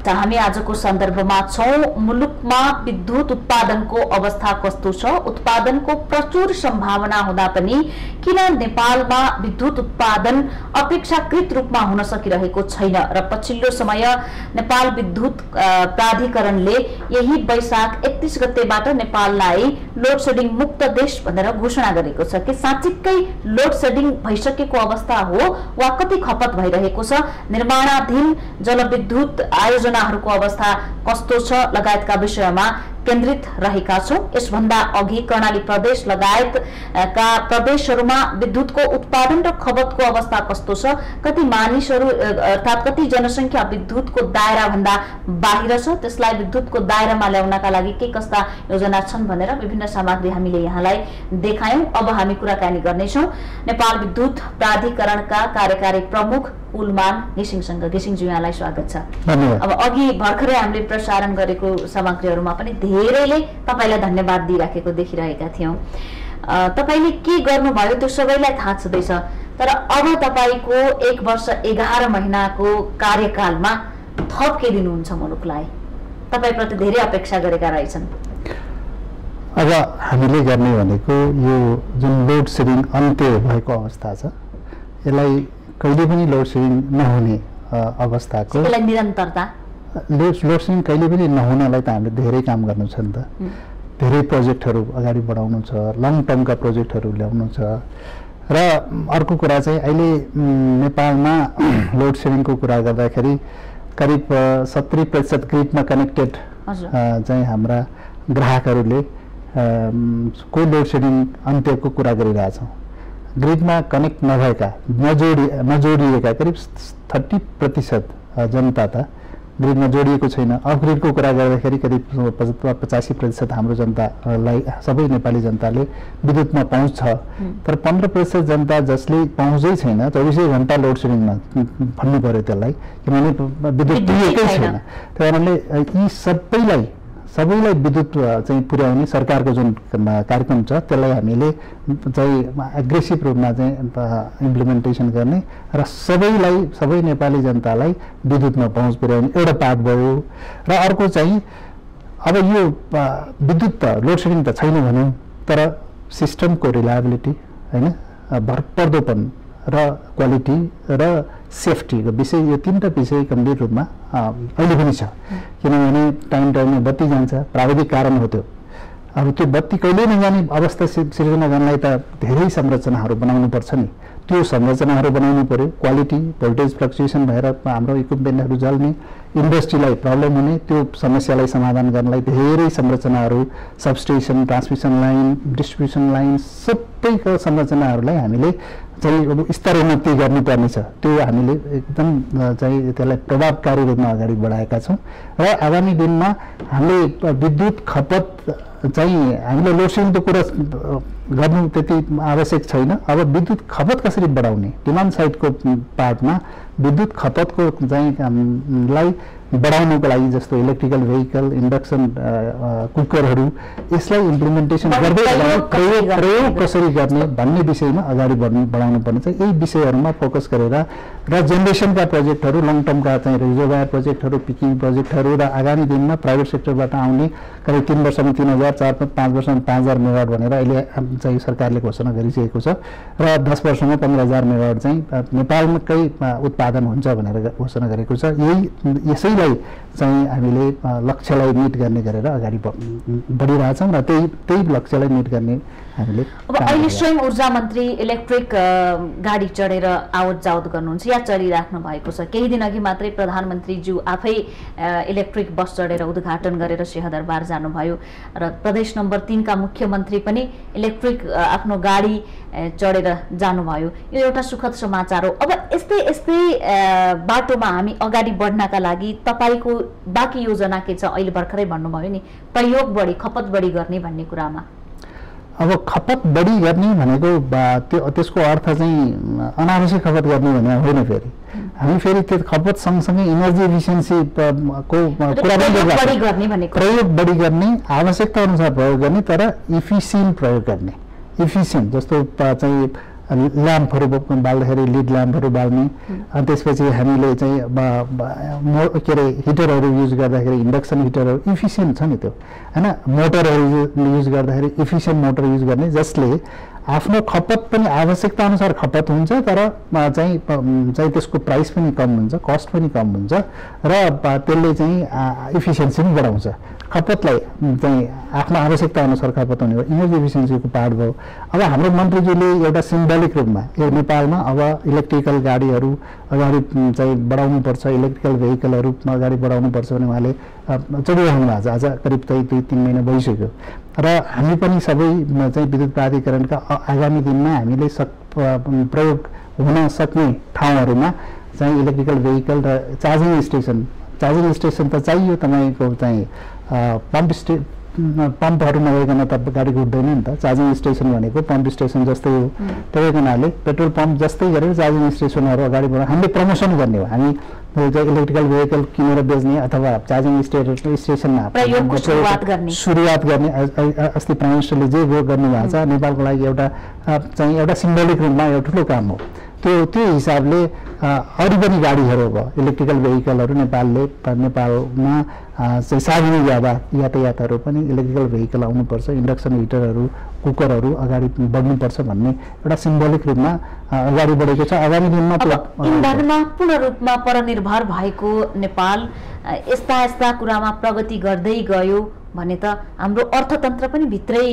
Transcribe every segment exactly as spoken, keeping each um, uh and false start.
हामी आजको सन्दर्भमा छौं। मुलुकमा विद्युत उत्पादनको अवस्था कस्तो छ, उत्पादनको प्रचुर सम्भावना हुँदा पनि किन नेपालमा विद्युत उत्पादन अपेक्षाकृत रूपमा हुन सकिरहेको छैन र पछिल्लो समय नेपाल विद्युत प्राधिकरणले यही वैशाख एकतीस गतेबाट नेपाललाई लोड सेडिङ मुक्त देश भनेर घोषणा गरेको छ कि साँच्चीकै लोड सेडिङ भइसकेको अवस्था हो वा कति खपत भइरहेको छ, निर्माणाधीन जलविद्युत आयोजनाहरूको अवस्था कस्तो छ लगायतका विषयमा केन्द्रित रहेका छौं। यसभन्दा अघि कर्णाली प्रदेश लगायतका प्रदेशहरूमा विद्युतको उत्पादन र खपतको अवस्था कस्तो छ, कति मानिसहरू अर्थात् कति जनसंख्या विद्युतको दायरा भन्दा बाहिर छ, त्यसलाई विद्युतको दायरामा ल्याउनका लागि के कस्ता योजना छन् भनेर विभिन्न सामग्री हामीले यहाँलाई देखायौं। अब हामी कुराकानी गर्नेछौं नेपाल विद्युत प्राधिकरणका कार्यकारी प्रमुख उलमान घिसिङसँग। घिसिङज्यू, यहाँलाई स्वागत छ। अब अघि भर्खरै हामीले प्रसारण गरेको सामग्रीहरूमा पनि धेरैले तपाईलाई धन्यवाद दिइराखेको देखिरहेका थियौं। तपाईले के गर्नुभयो त्यो सबैलाई थाहा छँदैछ, तर अब तपाईको एक वर्ष एघार महिनाको कार्यकालमा थप के दिनुहुन्छ मुलुकलाई? तपाईप्रति धेरै अपेक्षा गरेका रहेछन्। अब हामीले गर्ने भनेको यो जुन लोड सेडिङ अन्त्य भएको अवस्था छ, यसलाई कहिले पनि लोड सेडिङ नहुने अवस्थाको यसलाई निरन्तरता लोड लोड सेडिङ कहिले पनि नहुनलाई त हामीले धेरै काम गर्नु छ नि त। धेरै प्रोजेक्टहरू अगाडि बढाउनु छ, लङ टर्मका प्रोजेक्टहरू ल्याउनु छ। र अर्को कुरा चाहिँ अहिले नेपालमा लोड सेडिङको कुरा गर्दाखेरि करिब सत्तरी प्रतिशत ग्रिडमा कनेक्टेड चाहिँ हाम्रा ग्राहकहरूले को लोड सेडिङ अन्त्यको कुरा गरिरहेछौँ। ग्रिडमा कनेक्ट नभएका नजोडी नजोडिएका करिब थर्टी प्रतिशत जनता त ग्रिडमा जोडिएको छैन। अफ ग्रिडको कुरा गर्दाखेरि करिब पचासी प्रतिशत हाम्रो जनतालाई, सबै नेपाली जनताले विद्युतमा पहुँच छ, तर पन्ध्र प्रतिशत जनता जसले पहुँचै छैन, चौबिसै घन्टा लोड सेडिङमा भन्नु पर्यो त्यसलाई, किनभने विद्युत दिएकै छैन। त्यही कारणले यी सबैलाई सबैलाई विद्युत चाहिँ पुर्याउने सरकारको जुन कार्यक्रम छ त्यसलाई हामीले चाहिँ एग्रेसिभ रूपमा चाहिँ इम्प्लिमेन्टेसन गर्ने र सबैलाई सबै नेपाली जनतालाई विद्युतमा पहुँच पुर्याउने एउटा पार्ट भयो। र अर्को चाहिँ अब यो विद्युत त लोड सेडिङ त छैन भनौँ, तर सिस्टमको रिलायबिलिटी हैन, भरपर्दोपन र क्वालिटी र सेफ्टीको विषय, यो तीनटा विषय गम्भीर रूपमा अहिले पनि छ। किनभने टाइम टाइममा बत्ती जान्छ, प्राविधिक कारण हो त्यो। अब त्यो बत्ती कहिले नजाने अवस्था सिर्जना गर्नलाई त धेरै संरचनाहरू बनाउनु पर्छ नि, त्यो संरचनाहरू बनाउनु पर्यो। क्वालिटी भोल्टेज फ्लक्चुएसन भएर हाम्रो इक्विपमेन्टहरू जल्ने, इन्डस्ट्रीलाई प्रब्लम हुने, त्यो समस्यालाई समाधान गर्नलाई धेरै संरचनाहरू, substation, transmission line, distribution line, सबैको संरचनाहरूलाई हामीले चाहिँ अब स्तरोन्नति गर्नुपर्ने छ। त्यो हामीले एकदम चाहिँ त्यसलाई प्रभावकारी रूपमा अगाडि बढाएका छौँ। र आगामी दिनमा हामीले विद्युत खपत चाहिँ हामीले लोड सेडिङको कुरा गर्नु त्यति आवश्यक छैन। अब विद्युत खपत कसरी बढाउने, डिमान्ड साइडको पार्टमा विद्युत खपतको चाहिँ लाई बढाउनको लागि जस्तो इलेक्ट्रिकल भेहिकल, इन्डक्सन कुकरहरू, यसलाई इम्प्लिमेन्टेसन गर्दै प्रयोग प्रयोग कसरी गर्ने भन्ने विषयमा अगाडि बढ्नु बढाउनु पर्ने छ। यही विषयहरूमा फोकस गरेर र जेनेरेसनका प्रोजेक्टहरू, लङ टर्मका चाहिँ रिजर्भर प्रोजेक्टहरू, पिकिङ प्रोजेक्टहरू र आगामी दिनमा प्राइभेट सेक्टरबाट आउने करिब तीन वर्षमा तीन हजार चार पाँच वर्षमा पाँच हजार मेगावाट भनेर अहिले चाहिँ सरकारले घोषणा गरिसकेको छ। र दस वर्षमा पन्ध्र हजार मेगावाट चाहिँ नेपालकै उत्पादन हुन्छ भनेर घोषणा गरेको छ। यही यसैलाई चाहिँ हामीले लक्ष्यलाई मिट गर्ने गरेर अगाडि बढिरहेछौँ र त्यही त्यही लक्ष्यलाई मिट गर्ने हामीले। अब अहिले स्वयं ऊर्जा मन्त्री इलेक्ट्रिक गाडी चढेर आवत जावत गर्नुहुन्छ या चलिराख्नु भएको छ। केही दिन अघि मात्रै प्रधानमन्त्रीज्यू आफै इलेक्ट्रिक बस चढेर उद्घाटन गरेर सिंहदरबार जानुभयो र प्रदेश नम्बर तीन का मुख्यमन्त्री पनि इलेक्ट्रिक आफ्नो गाडी चढेर जानुभयो। यो एउटा सुखद समाचार हो। अब यस्तै यस्तै बाटोमा हामी अगाडि बढ्नका लागि तपाईको बाँकी योजना के छ? अहिले भर्खरै भन्नुभयो नि प्रयोग बढी, खपत बढी गर्ने भन्ने कुरामा। अब खपत बढी गर्ने भनेको त्यो त्यसको अर्थ चाहिँ अनावश्यक खपत गर्ने भने होइन। फेरि हामी फेरि त्यो खपत सँगसँगै इनर्जी इफिसियन्सी को कुरा पनि प्रयोग बढी गर्ने, आवश्यकता अनुसार प्रयोग गर्ने, तर इफिसियन्ट प्रयोग गर्ने। इफिसियन्ट जस्तो चाहिँ ल्याम्पहरू बाल्दाखेरि लिड ल्याम्पहरू बाल्ने, अनि त्यसपछि हामीले चाहिँ मो के अरे हिटरहरू युज गर्दाखेरि इन्डक्सन हिटरहरू इफिसियन्ट छ नि त्यो होइन, मोटरहरू युज गर्दाखेरि इफिसियन्ट मोटर युज गर्ने जसले आफ्नो खपत पनि आवश्यकता अनुसार खपत हुन्छ तर चाहिँ चाहिँ त्यसको प्राइस पनि कम हुन्छ, कस्ट पनि कम हुन्छ र त्यसले चाहिँ इफिसियन्सी पनि बढाउँछ। खपतलाई चाहिँ आफ्नो आवश्यकता अनुसार खपत हुने भयो, इनर्जी इफिसियन्सीको पार्ट भयो। अब हाम्रो मन्त्रीजीले एउटा सिम्बोलिक रूपमा यो नेपालमा अब इलेक्ट्रिकल गाडीहरू अगाडि चाहिँ बढाउनुपर्छ, इलेक्ट्रिकल भेहिकलहरू अगाडि बढाउनुपर्छ भने उहाँले चलिरहनु भएको छ। आज करिब चाहिँ दुई तिन महिना भइसक्यो र हामी पनि सबै चाहिँ विद्युत प्राधिकरणका आगामी दिनमा हामीले सक प्रयोग हुन सक्ने ठाउँहरूमा चाहिँ इलेक्ट्रिकल भेहिकल र चार्जिङ स्टेसन चार्जिङ स्टेसन त चाहियो, तपाईँको चाहिँ पम्प स्टे पम्पहरू नभइकन त गाडी कुद्दैन नि त। चार्जिङ स्टेसन भनेको पम्प स्टेसन जस्तै हो। तपाईँको हुनाले पेट्रोल पम्प जस्तै गरेर चार्जिङ स्टेसनहरू अगाडि बढाउँ, हामीले प्रमोसन गर्ने हो। हामी इलेक्ट्रिकल भेहिकल किनेर बेच्ने अथवा चार्जिङ स्टेसनमा सुरुवात गर्ने अस्ति प्राइम मिनिस्टरले जे वो गर्नुभएको छ नेपालको लागि एउटा चाहिँ एउटा सिम्बोलिक रूपमा एउटा ठुलो काम हो। त्यो त्यो हिसाबले अरू पनि गाडीहरू भयो इलेक्ट्रिकल भेहिकलहरू नेपालले नेपालमा चाहिँ सार्वजनिक यातायातहरू पनि इलेक्ट्रिकल भेहिकल आउनुपर्छ, इन्डक्सन हिटरहरू कुकरहरू अगाडि बढ्नुपर्छ भन्ने एउटा सिम्बोलिक रूपमा अगाडि बढेको छ। आगामी दिनमा इन्धनमा पूर्ण रूपमा परनिर्भर भएको नेपाल यस्ता यस्ता कुरामा प्रगति गर्दै गयो भने त हाम्रो अर्थतन्त्र पनि भित्रै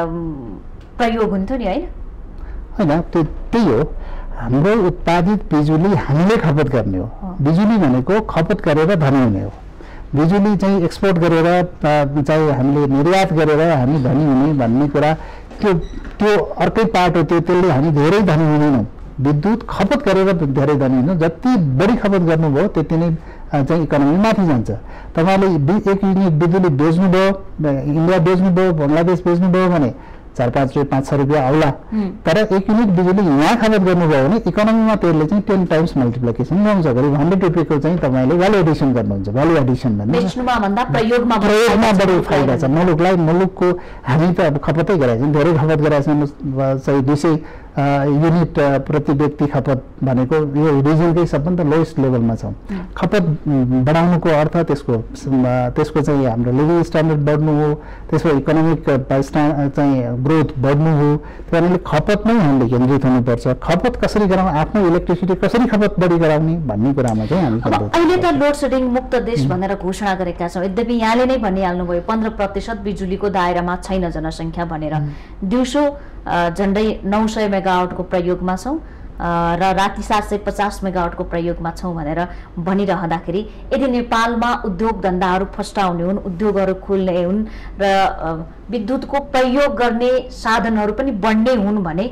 प्रयोग हुन्थ्यो नि होइन? होइन, त्यो त्यही हो। हाम्रो उत्पादित बिजुली हामीले खपत गर्ने हो। बिजुली भनेको खपत गरेर धनी हुने हो। बिजुली चाहिँ एक्सपोर्ट गरेर चाहिँ हामीले निर्यात गरेर हामी धनी हुने भन्ने कुरा त्यो त्यो अर्कै पार्ट हो। त्यो त्यसले हामी धेरै धनी हुँदैनौँ। विद्युत खपत गरेर धेरै धनी हुँदैनौँ। जति बढी खपत गर्नुभयो त्यति नै चाहिँ इकोनोमी माथि जान्छ। तपाईँले एक युनिट बिजुली बेच्नुभयो, इन्डिया बेच्नुभयो, बङ्गलादेश बेच्नुभयो भने चार पाँच रुपियाँ पाँच छ रुपियाँ आउला, तर एक युनिट बिजुली यहाँ खपत गर्नुभयो भने इकोनोमीमा त्यसले चाहिँ टेन टाइम्स मल्टिप्लिकेसन गाउँछ। करिब हन्ड्रेड रुपियाँको चाहिँ तपाईँले भ्यालु एडिसन गर्नुहुन्छ। भ्यालु एडिसन भन्दा प्रयोगमा बढी फाइदा छ मुलुकलाई। मुलुकको हामी त अब खपतै गराएको छौँ, धेरै खपत गराएको छौँ। चाहिँ दुई सय युनिट प्रति व्यक्ति खपत भनेको यो रिजनकै सबभन्दा लोएस्ट लेभलमा छौँ। खपत बढाउनुको अर्थ त्यसको त्यसको चाहिँ हाम्रो लिभिङ स्ट्यान्डर्ड बढ्नु हो, त्यसको इकोनोमिक चाहिँ ग्रोथ बढ्नु हो। त्यही कारणले खपत नै हामीले केन्द्रित हुनुपर्छ। खपत कसरी गराउँ, आफ्नो इलेक्ट्रिसिटी कसरी खपत बढी गराउने भन्ने कुरामा चाहिँ हामी अहिले त लोड सेडिङ मुक्त देश भनेर घोषणा गरेका छौँ। यद्यपि यहाँले नै भनिहाल्नुभयो पन्ध्र प्रतिशत बिजुलीको दायरामा छैन जनसङ्ख्या भनेर। दिउँसो झन्डै नौ सय मेगावाटको प्रयोगमा छौँ र राति सात सय पचास मेगावाटको प्रयोगमा छौँ भनेर भनिरहँदाखेरि यदि नेपालमा उद्योग धन्दाहरू फस्टाउने हुन्, उद्योगहरू खोल्ने हुन् र विद्युतको प्रयोग गर्ने साधनहरू पनि बढ्ने हुन् भने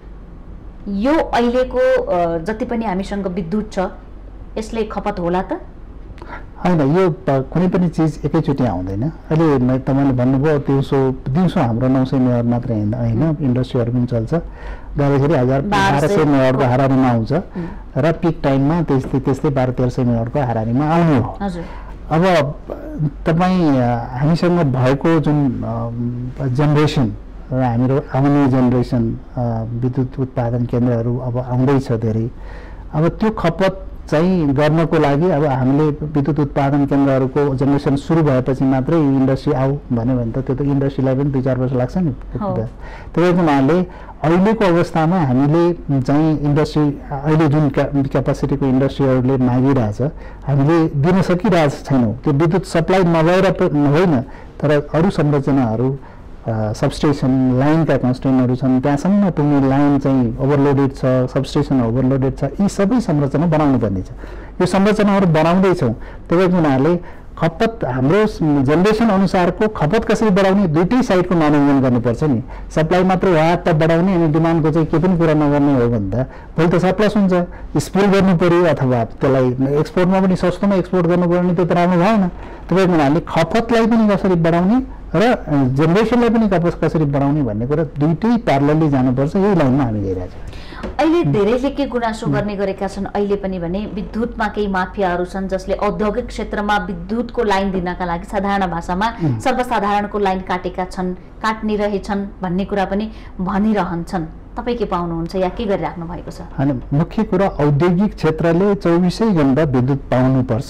यो अहिलेको जति पनि हामीसँग विद्युत छ यसले खपत होला त? होइन, यो कुनै पनि चिज एकैचोटि आउँदैन। अहिले तपाईँले भन्नुभयो दिउँसो दिउँसो हाम्रो नौ सय मेगावाट मात्रै होइन, इन्डस्ट्रीहरू पनि चल्छ। गर्दाखेरि हजार बाह्र सय मेगावाटको हारानीमा आउँछ र पिक टाइममा त्यस्तै त्यस्तै बाह्र तेह्र सय मेगावाटको हारानीमा आउने हो। अब तपाईँ हामीसँग भएको जुन जेनेरेसन र हाम्रो आउने जेनेरेसन विद्युत उत्पादन केन्द्रहरू अब आउँदैछ धेरै। अब त्यो खपत चाहिँ गर्नको लागि अब हामीले विद्युत उत्पादन केन्द्रहरूको जेनेरेसन सुरु भएपछि मात्रै इन्डस्ट्री आऊ भन्यो भने त त्यो त इन्डस्ट्रीलाई पनि दुई चार वर्ष लाग्छ नि। त्यही हुनाले अहिलेको अवस्थामा हामीले चाहिँ इन्डस्ट्री अहिले जुन क्यापासिटीको इन्डस्ट्रीहरूले मागिरहेछ हामीले दिन सकिरहेको छैनौँ। त्यो विद्युत सप्लाई नभएर होइन, तर अरू संरचनाहरू सबस्टेसन लाइनका कन्स्टेन्टहरू छन्, त्यहाँसम्म पुग्ने लाइन चाहिँ ओभरलोडेड छ, सबस्टेसन ओभरलोडेड छ। यी सबै संरचना बनाउनु पर्ने छ। यो संरचनाहरू बनाउँदैछौँ। त्यही हुनाले खपत हाम्रो जेनेरेसन अनुसारको खपत कसरी बढाउने दुईटै साइडको म्यानेजमेन्ट गर्नुपर्छ नि। सप्लाई मात्र वाट बढाउने अनि डिमान्डको चाहिँ के पनि कुरा नगर्ने हो भने त भोलि त सप्लाई हुन्छ, स्पिल गर्नु पऱ्यो अथवा त्यसलाई एक्सपोर्टमा पनि सस्तोमा एक्सपोर्ट गर्नु पऱ्यो भने त्यो त राम्रो भएन। त्यही हुनाले खपतलाई पनि कसरी बढाउने र जेनेरेसनलाई पनि खपत कसरी बढाउने भन्ने कुरा दुईटै प्यारलली जानुपर्छ। यही लाइनमा हामी गइरहेका छौँ। अहिले धेरैले के गुनासो गर्ने गरेका छन् अहिले पनि भने विद्युतमा केही माफियाहरू छन् जसले औद्योगिक क्षेत्रमा विद्युतको लाइन दिनका लागि साधारण भाषामा सर्वसाधारणको लाइन काटेका छन्, काट्ने रहेछन् भन्ने कुरा पनि भनिरहन्छन्। तपाईँ के पाउनुहुन्छ या के गरिराख्नु भएको छ? होइन, मुख्य कुरा औद्योगिक क्षेत्रले चौबिसै घण्टा विद्युत पाउनुपर्छ।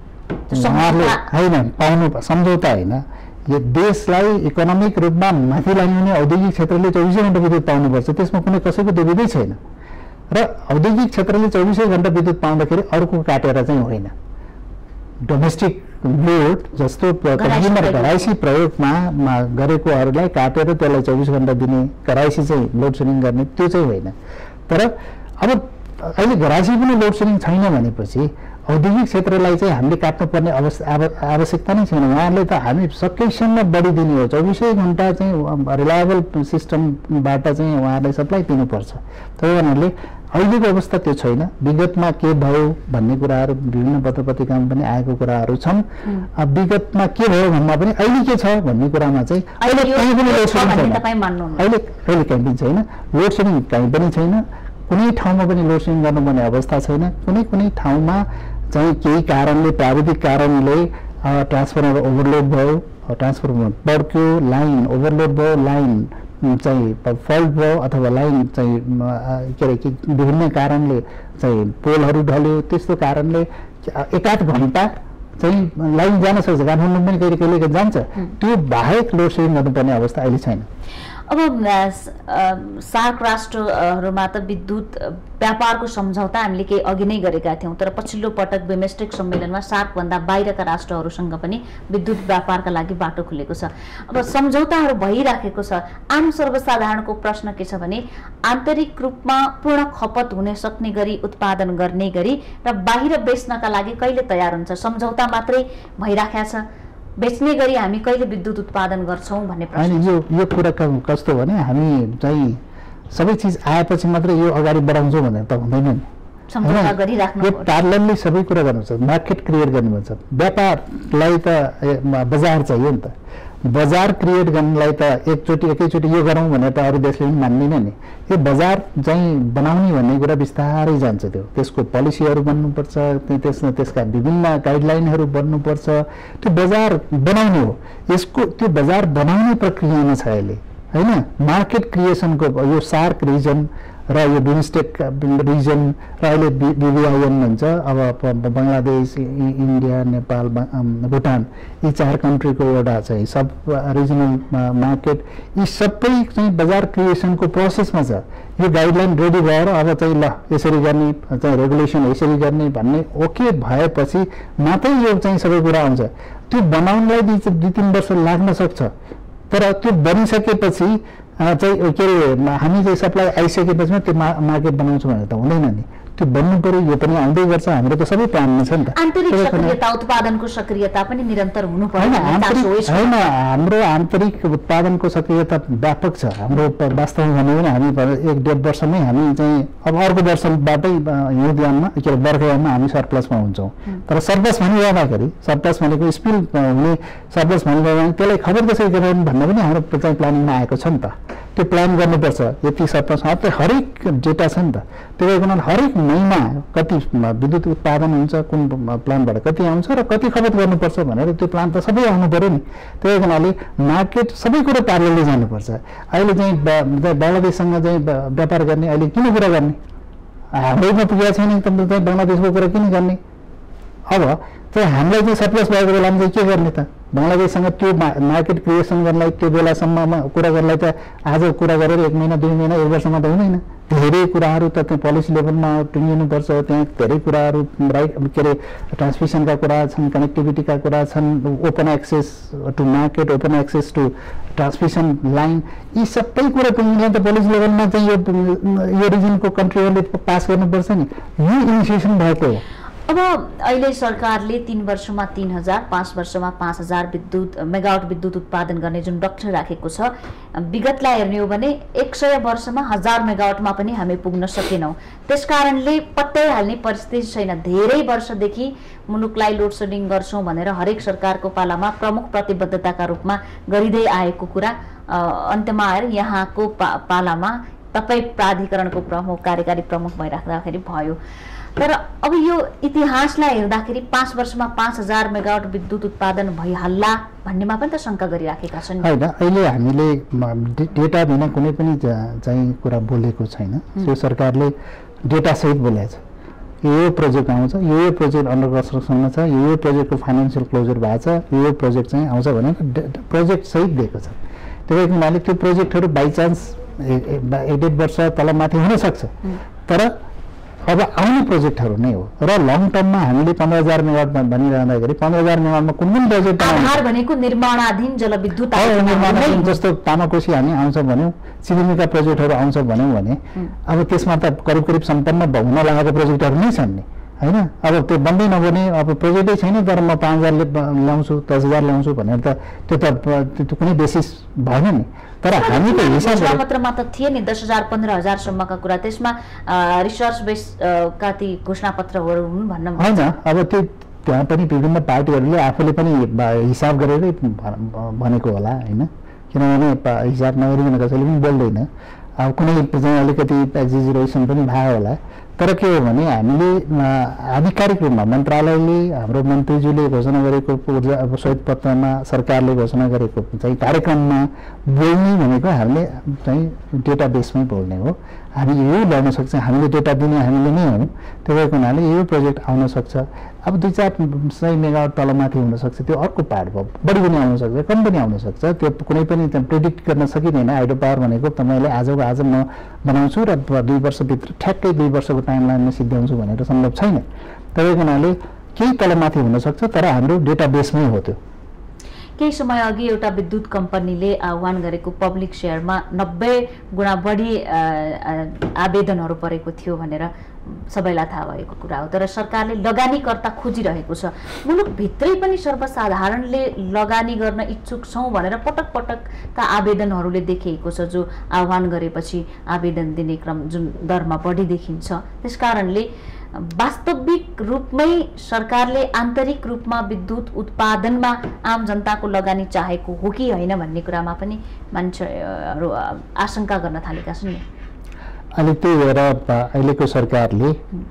होइन, पाउनु सम्झौता होइन, यो देशलाई इकोनोमिक रूपमा माथि लाने औद्योगिक क्षेत्रले चौबिसै घण्टा विद्युत पाउनुपर्छ, त्यसमा कुनै कसैको दुविधै छैन। र औद्योगिक क्षेत्रले चौबिसै घण्टा विद्युत पाउँदाखेरि अर्को काटेर चाहिँ होइन। डोमेस्टिक लोड जस्तो कन्ज्युमर घराइसी प्रयोगमा गरेकोहरूलाई काटेर त्यसलाई चौबिस घण्टा दिने, घराइसी चाहिँ लोड सेडिङ गर्ने, त्यो चाहिँ होइन। तर अब अहिले घराइसी पनि लोड सेडिङ छैन भनेपछि औद्योगिक क्षेत्रलाई चाहिँ हामीले काट्नुपर्ने अवस्था आवश्यकता नै छैन। उहाँहरूले त हामी सकेसम्म बढी दिने हो, चौबिसै घण्टा चाहिँ रिलायबल सिस्टमबाट चाहिँ उहाँहरूलाई सप्लाई दिनुपर्छ। त्यही कारणले अहिलेको अवस्था त्यो छैन। विगतमा के भयो भन्ने कुराहरू विभिन्न पत्र पत्रिकामा पनि आएको कुराहरू छन्। विगतमा के भयो भन्दा पनि अहिले के छ भन्ने कुरामा चाहिँ अहिले कहीँ पनि लोड सेडिङ छैन। अहिले अहिले कहीँ पनि छैन, लोड सेडिङ कहीँ पनि छैन, कुनै ठाउँमा पनि लोड सेडिङ गर्नुपर्ने अवस्था छैन। कुनै कुनै ठाउँमा चाहिँ केही कारणले, प्राविधिक कारणले ट्रान्सफर्मर ओभरलोड भयो, ट्रान्सफर्मर बढ्क्यो, लाइन ओभरलोड भयो, लाइन चाहिँ फल्ट भयो, अथवा लाइन चाहिँ के अरे विभिन्न कारणले चाहिँ पोलहरू ढल्यो, त्यस्तो कारणले एक आठ घन्टा चाहिँ लाइन जान सक्छ, काठमाडौँ पनि कहिले कहिले जान्छ। त्यो बाहेक लोड सेडिङ गर्नुपर्ने अवस्था अहिले छैन। अब सार्क राष्ट्रहरूमा त विद्युत व्यापारको सम्झौता हामीले केही अघि नै गरेका थियौँ, तर पछिल्लो पटक बिमस्टेक सम्मेलनमा सार्कभन्दा बाहिरका राष्ट्रहरूसँग पनि विद्युत व्यापारका लागि बाटो खुलेको छ। अब सम्झौताहरू भइराखेको छ। आम सर्वसाधारणको प्रश्न के छ भने आन्तरिक रूपमा पूर्ण खपत हुन सक्ने गरी उत्पादन गर्ने गरी र बाहिर बेच्नका लागि कहिले तयार हुन्छ? सम्झौता मात्रै भइराखेको छ, बेच्ने गरी हामी कहिले विद्युत उत्पादन गर्छौँ भन्ने प्रश्न। यो यो कुरा कस्तो भने हामी चाहिँ सबै चिज आएपछि मात्रै यो अगाडि बढाउँछौँ भनेर त हुँदैन नि। सम्झौता गरिराख्नु, यो प्यारलली सबै कुरा गर्नुपर्छ, मार्केट क्रिएट गर्नुपर्छ। व्यापारलाई त बजार चाहियो नि त, बजार क्रिएट गर्नलाई त एकचोटि एकैचोटि यो गरौँ भनेर त अरू देशले पनि मान्दैन नि। यो बजार चाहिँ बनाउने भन्ने कुरा बिस्तारै जान्छ। त्यो त्यसको पोलिसीहरू बन्नुपर्छ, त्यसमा त्यसका विभिन्न गाइडलाइनहरू बन्नुपर्छ। त्यो बजार बनाउने हो, यसको त्यो बजार बनाउने प्रक्रियामा छ अहिले, होइन? मार्केट क्रिएसनको यो सार्क रिजन र यो बिमस्टेक रिजन र अहिले बिबिआइएन भन्छ, अब बङ्गलादेश, इन्डिया, नेपाल, भुटान, यी चार कन्ट्रीको एउटा चाहिँ सब रिजनल मार्केट, यी सबै चाहिँ बजार क्रिएसनको प्रोसेसमा छ। यो गाइडलाइन रेडी भएर अब चाहिँ ल यसरी गर्ने, चाहिँ रेगुलेसन यसरी गर्ने भन्ने ओके भएपछि मात्रै यो चाहिँ सबै कुरा आउँछ। त्यो बनाउनलाई दुई तिन वर्ष लाग्न सक्छ, तर त्यो बनिसकेपछि चाहिँ के अरे हामी चाहिँ सप्लाई आइसकेपछि त्यो मा मार्केट बनाउँछौँ भने त हुँदैन नि। त्यो बन्नु पर्यो, यो पनि आउँदै गर्छ। हाम्रो त सबै प्लानमा छ नि त। आन्तरिक सक्रियता, उत्पादनको सक्रियता पनि निरन्तर हुनु पर्यो। होइन, हाम्रो आन्तरिक उत्पादनको सक्रियता व्यापक छ। हाम्रो वास्तवमा भन्यो भने हामी एक डेढ वर्षमै हामी चाहिँ अब अर्को वर्षबाटै हिउँदयाममा के अरे बर्खायाममा हामी सरप्लसमा हुन्छौँ। तर सरप्लस भनिरहँदाखेरि, सरप्लस भनेको स्पिल हुने सरप्लस भनेको त्यसलाई खबर कसरी गराउनु भन्ने पनि हाम्रो चाहिँ प्लानिङमा आएको छ नि त। त्यो प्लान गर्नुपर्छ। यति सरप्लस हरेक डेटा छ नि त। त्यसै कारण हरेक महिना कति विद्युत उत्पादन हुन्छ, कुन प्लानबाट कति आउँछ र कति खपत गर्नुपर्छ भनेर त्यो प्लान त सबै आउनु पर्यो नि। त्यही कारणले मार्केट सबै कुरो प्यारलली जानुपर्छ। अहिले चाहिँ बङ्गलादेशसँग चाहिँ व्यापार गर्ने अहिले किन कुरा गर्ने? हाम्रैमा पुगेको छैन त चाहिँ बङ्गलादेशको कुरा किन गर्ने? अब चाहिँ हामीलाई चाहिँ सरप्लस भएको बेलामा चाहिँ के गर्ने त? बङ्गलादेशसँग त्यो मार्केट क्रिएसन गर्नलाई, त्यो बेलासम्ममा कुरा गर्नलाई त आज कुरा गरेर एक महिना दुई महिना एक वर्षमा त हुँदैन। धेरै कुराहरू त त्यहाँ पोलिसी लेभलमा टुङ्गिनुपर्छ। त्यहाँ धेरै कुराहरू राइट के अरे ट्रान्समिसनका कुरा छन्, कनेक्टिभिटीका कुरा छन्, open access to market, open access to transmission line, यी सबै कुरा टुङ्गिँदैन त पोलिसी लेभलमा चाहिँ यो यो रिजनको कन्ट्रीहरूले पास गर्नुपर्छ नि। यो इनिसिएसन भएको हो। अब अहिले सरकारले तीन वर्षमा तीन हजार पाँच वर्षमा पाँच हजार विद्युत मेगावाट विद्युत उत्पादन गर्ने जुन लक्ष्य राखेको छ, विगतलाई हेर्ने हो भने एक सय वर्षमा हजार मेगावाटमा पनि हामी पुग्न सकेनौँ। त्यस कारणले पत्याइहाल्ने परिस्थिति छैन। धेरै वर्षदेखि मुलुकलाई लोड सेडिङ गर्छौँ भनेर हरेक सरकारको पालामा प्रमुख प्रतिबद्धताका रूपमा गरिँदै आएको कुरा अन्त्यमा आएर यहाँको पा पालामा तपाईँ प्राधिकरणको प्रमुख, कार्यकारी प्रमुख भइराख्दाखेरि भयो। तर अब यो इतिहासलाई हेर्दाखेरि पाँच वर्षमा पाँच हजार मेगावाट विद्युत उत्पादन भइहाल्ला भन्नेमा पनि त शङ्का गरिराखेका छन् होइन। अहिले हामीले डेटा बिना कुनै पनि चाहिँ कुरा बोलेको छैन। यो सरकारले डेटा सहित बोलेको छ। यो यो प्रोजेक्ट आउँछ, यो यो प्रोजेक्ट अन्डर कन्स्ट्रक्सनमा छ, यो यो प्रोजेक्टको फाइनेन्सियल क्लोजर भएको छ, यो यो प्रोजेक्ट चाहिँ आउँछ भनेर प्रोजेक्ट सहित दिएको छ। त्यो भएको हुनाले त्यो प्रोजेक्टहरू बाइचान्स एक डेढ वर्ष तलमाथि हुनसक्छ, तर अब आउने प्रोजेक्टहरू नै हो। र लङ टर्ममा हामीले पन्ध्र हजार मेगावाटमा भनिरहँदाखेरि पन्ध्र हजार मेगावाटमा कुन कुन प्रोजेक्ट आधार भनेको निर्माणाधीन जलविद्युत निर्माणाधीन जस्तो तामाकोशी हामी आउँछ भन्यौँ, चिलिमीका प्रोजेक्टहरू आउँछ भन्यौँ भने अब त्यसमा त करिब करिब सम्पन्न हुन लागेको प्रोजेक्टहरू नै छन् नि, होइन। अब त्यो बन्दै नबने अब प्रोजेक्टै छैन, तर म पाँच हजारले ल्याउँछु दस हजार ल्याउँछु भनेर त त्यो त त्यो कुनै बेसिस भएन नि। तर हामी त हिसाब मात्रमा त थिए नि दस हजार पन्ध्र हजारसम्मका कुरा, त्यसमा रिसर्च बेस का ती घोषणापत्रहरू हुन् भन्न होइन। अब त्यो त्यहाँ पनि विभिन्न पार्टीहरूले आफूले पनि हिसाब गरेरै भनेको होला, होइन। किनभने हिसाब नगरिकन कसैले पनि बोल्दैन। अब कुनै चाहिँ अलिकति एक्जिजरेसन पनि भयो होला। तर के हो भने हामीले आधिकारिक रूपमा मन्त्रालयले हाम्रो मन्त्रीज्यूले घोषणा गरेको ऊर्जा श्वेत पत्रमा सरकारले घोषणा गरेको चाहिँ कार्यक्रममा बोल्ने भनेको हामीले चाहिँ डेटा बेसमै बोल्ने हो। हामी यो ल्याउन सक्छ, हामीले डेटा दिने हामीले नै हौँ। त्यो भएको हुनाले यो प्रोजेक्ट आउन सक्छ। अब दुई चार सय मेगावाट तलमाथि हुनसक्छ, त्यो अर्को पार्ट भयो। बढी पनि आउन सक्छ, कम पनि आउन सक्छ, त्यो कुनै पनि प्रेडिक्ट गर्न सकिँदैन। हाइड्रो पावर भनेको तपाईँले आजको आज म बनाउँछु र दुई वर्षभित्र ठ्याक्कै दुई वर्षको टाइमलाइनमा सिद्ध्याउँछु भनेर सम्भव छैन। त्यसै हुनाले केही तलमाथि हुनसक्छ, तर हाम्रो डेटा बेसमै हो। त्यो केही समय अघि एउटा विद्युत कम्पनीले आह्वान गरेको पब्लिक शेयरमा नब्बे गुणा बढी आवेदनहरू परेको थियो भनेर सबैलाई थाहा भएको कुरा हो। तर सरकारले लगानीकर्ता खोजिरहेको छ। मुलुकभित्रै पनि सर्वसाधारणले लगानी गर्न इच्छुक छौँ भनेर पटक पटकका आवेदनहरूले देखिएको छ, जो आह्वान गरेपछि आवेदन दिने क्रम जुन दरमा बढी देखिन्छ। त्यसकारणले वास्तविक रूपमै सरकारले आन्तरिक रूपमा विद्युत उत्पादनमा आम जनताको लगानी चाहेको हो कि होइन भन्ने कुरामा पनि मान्छेहरू आशंका गर्न थालेका छन्। अहिले त्यही भएर अहिलेको सरकारले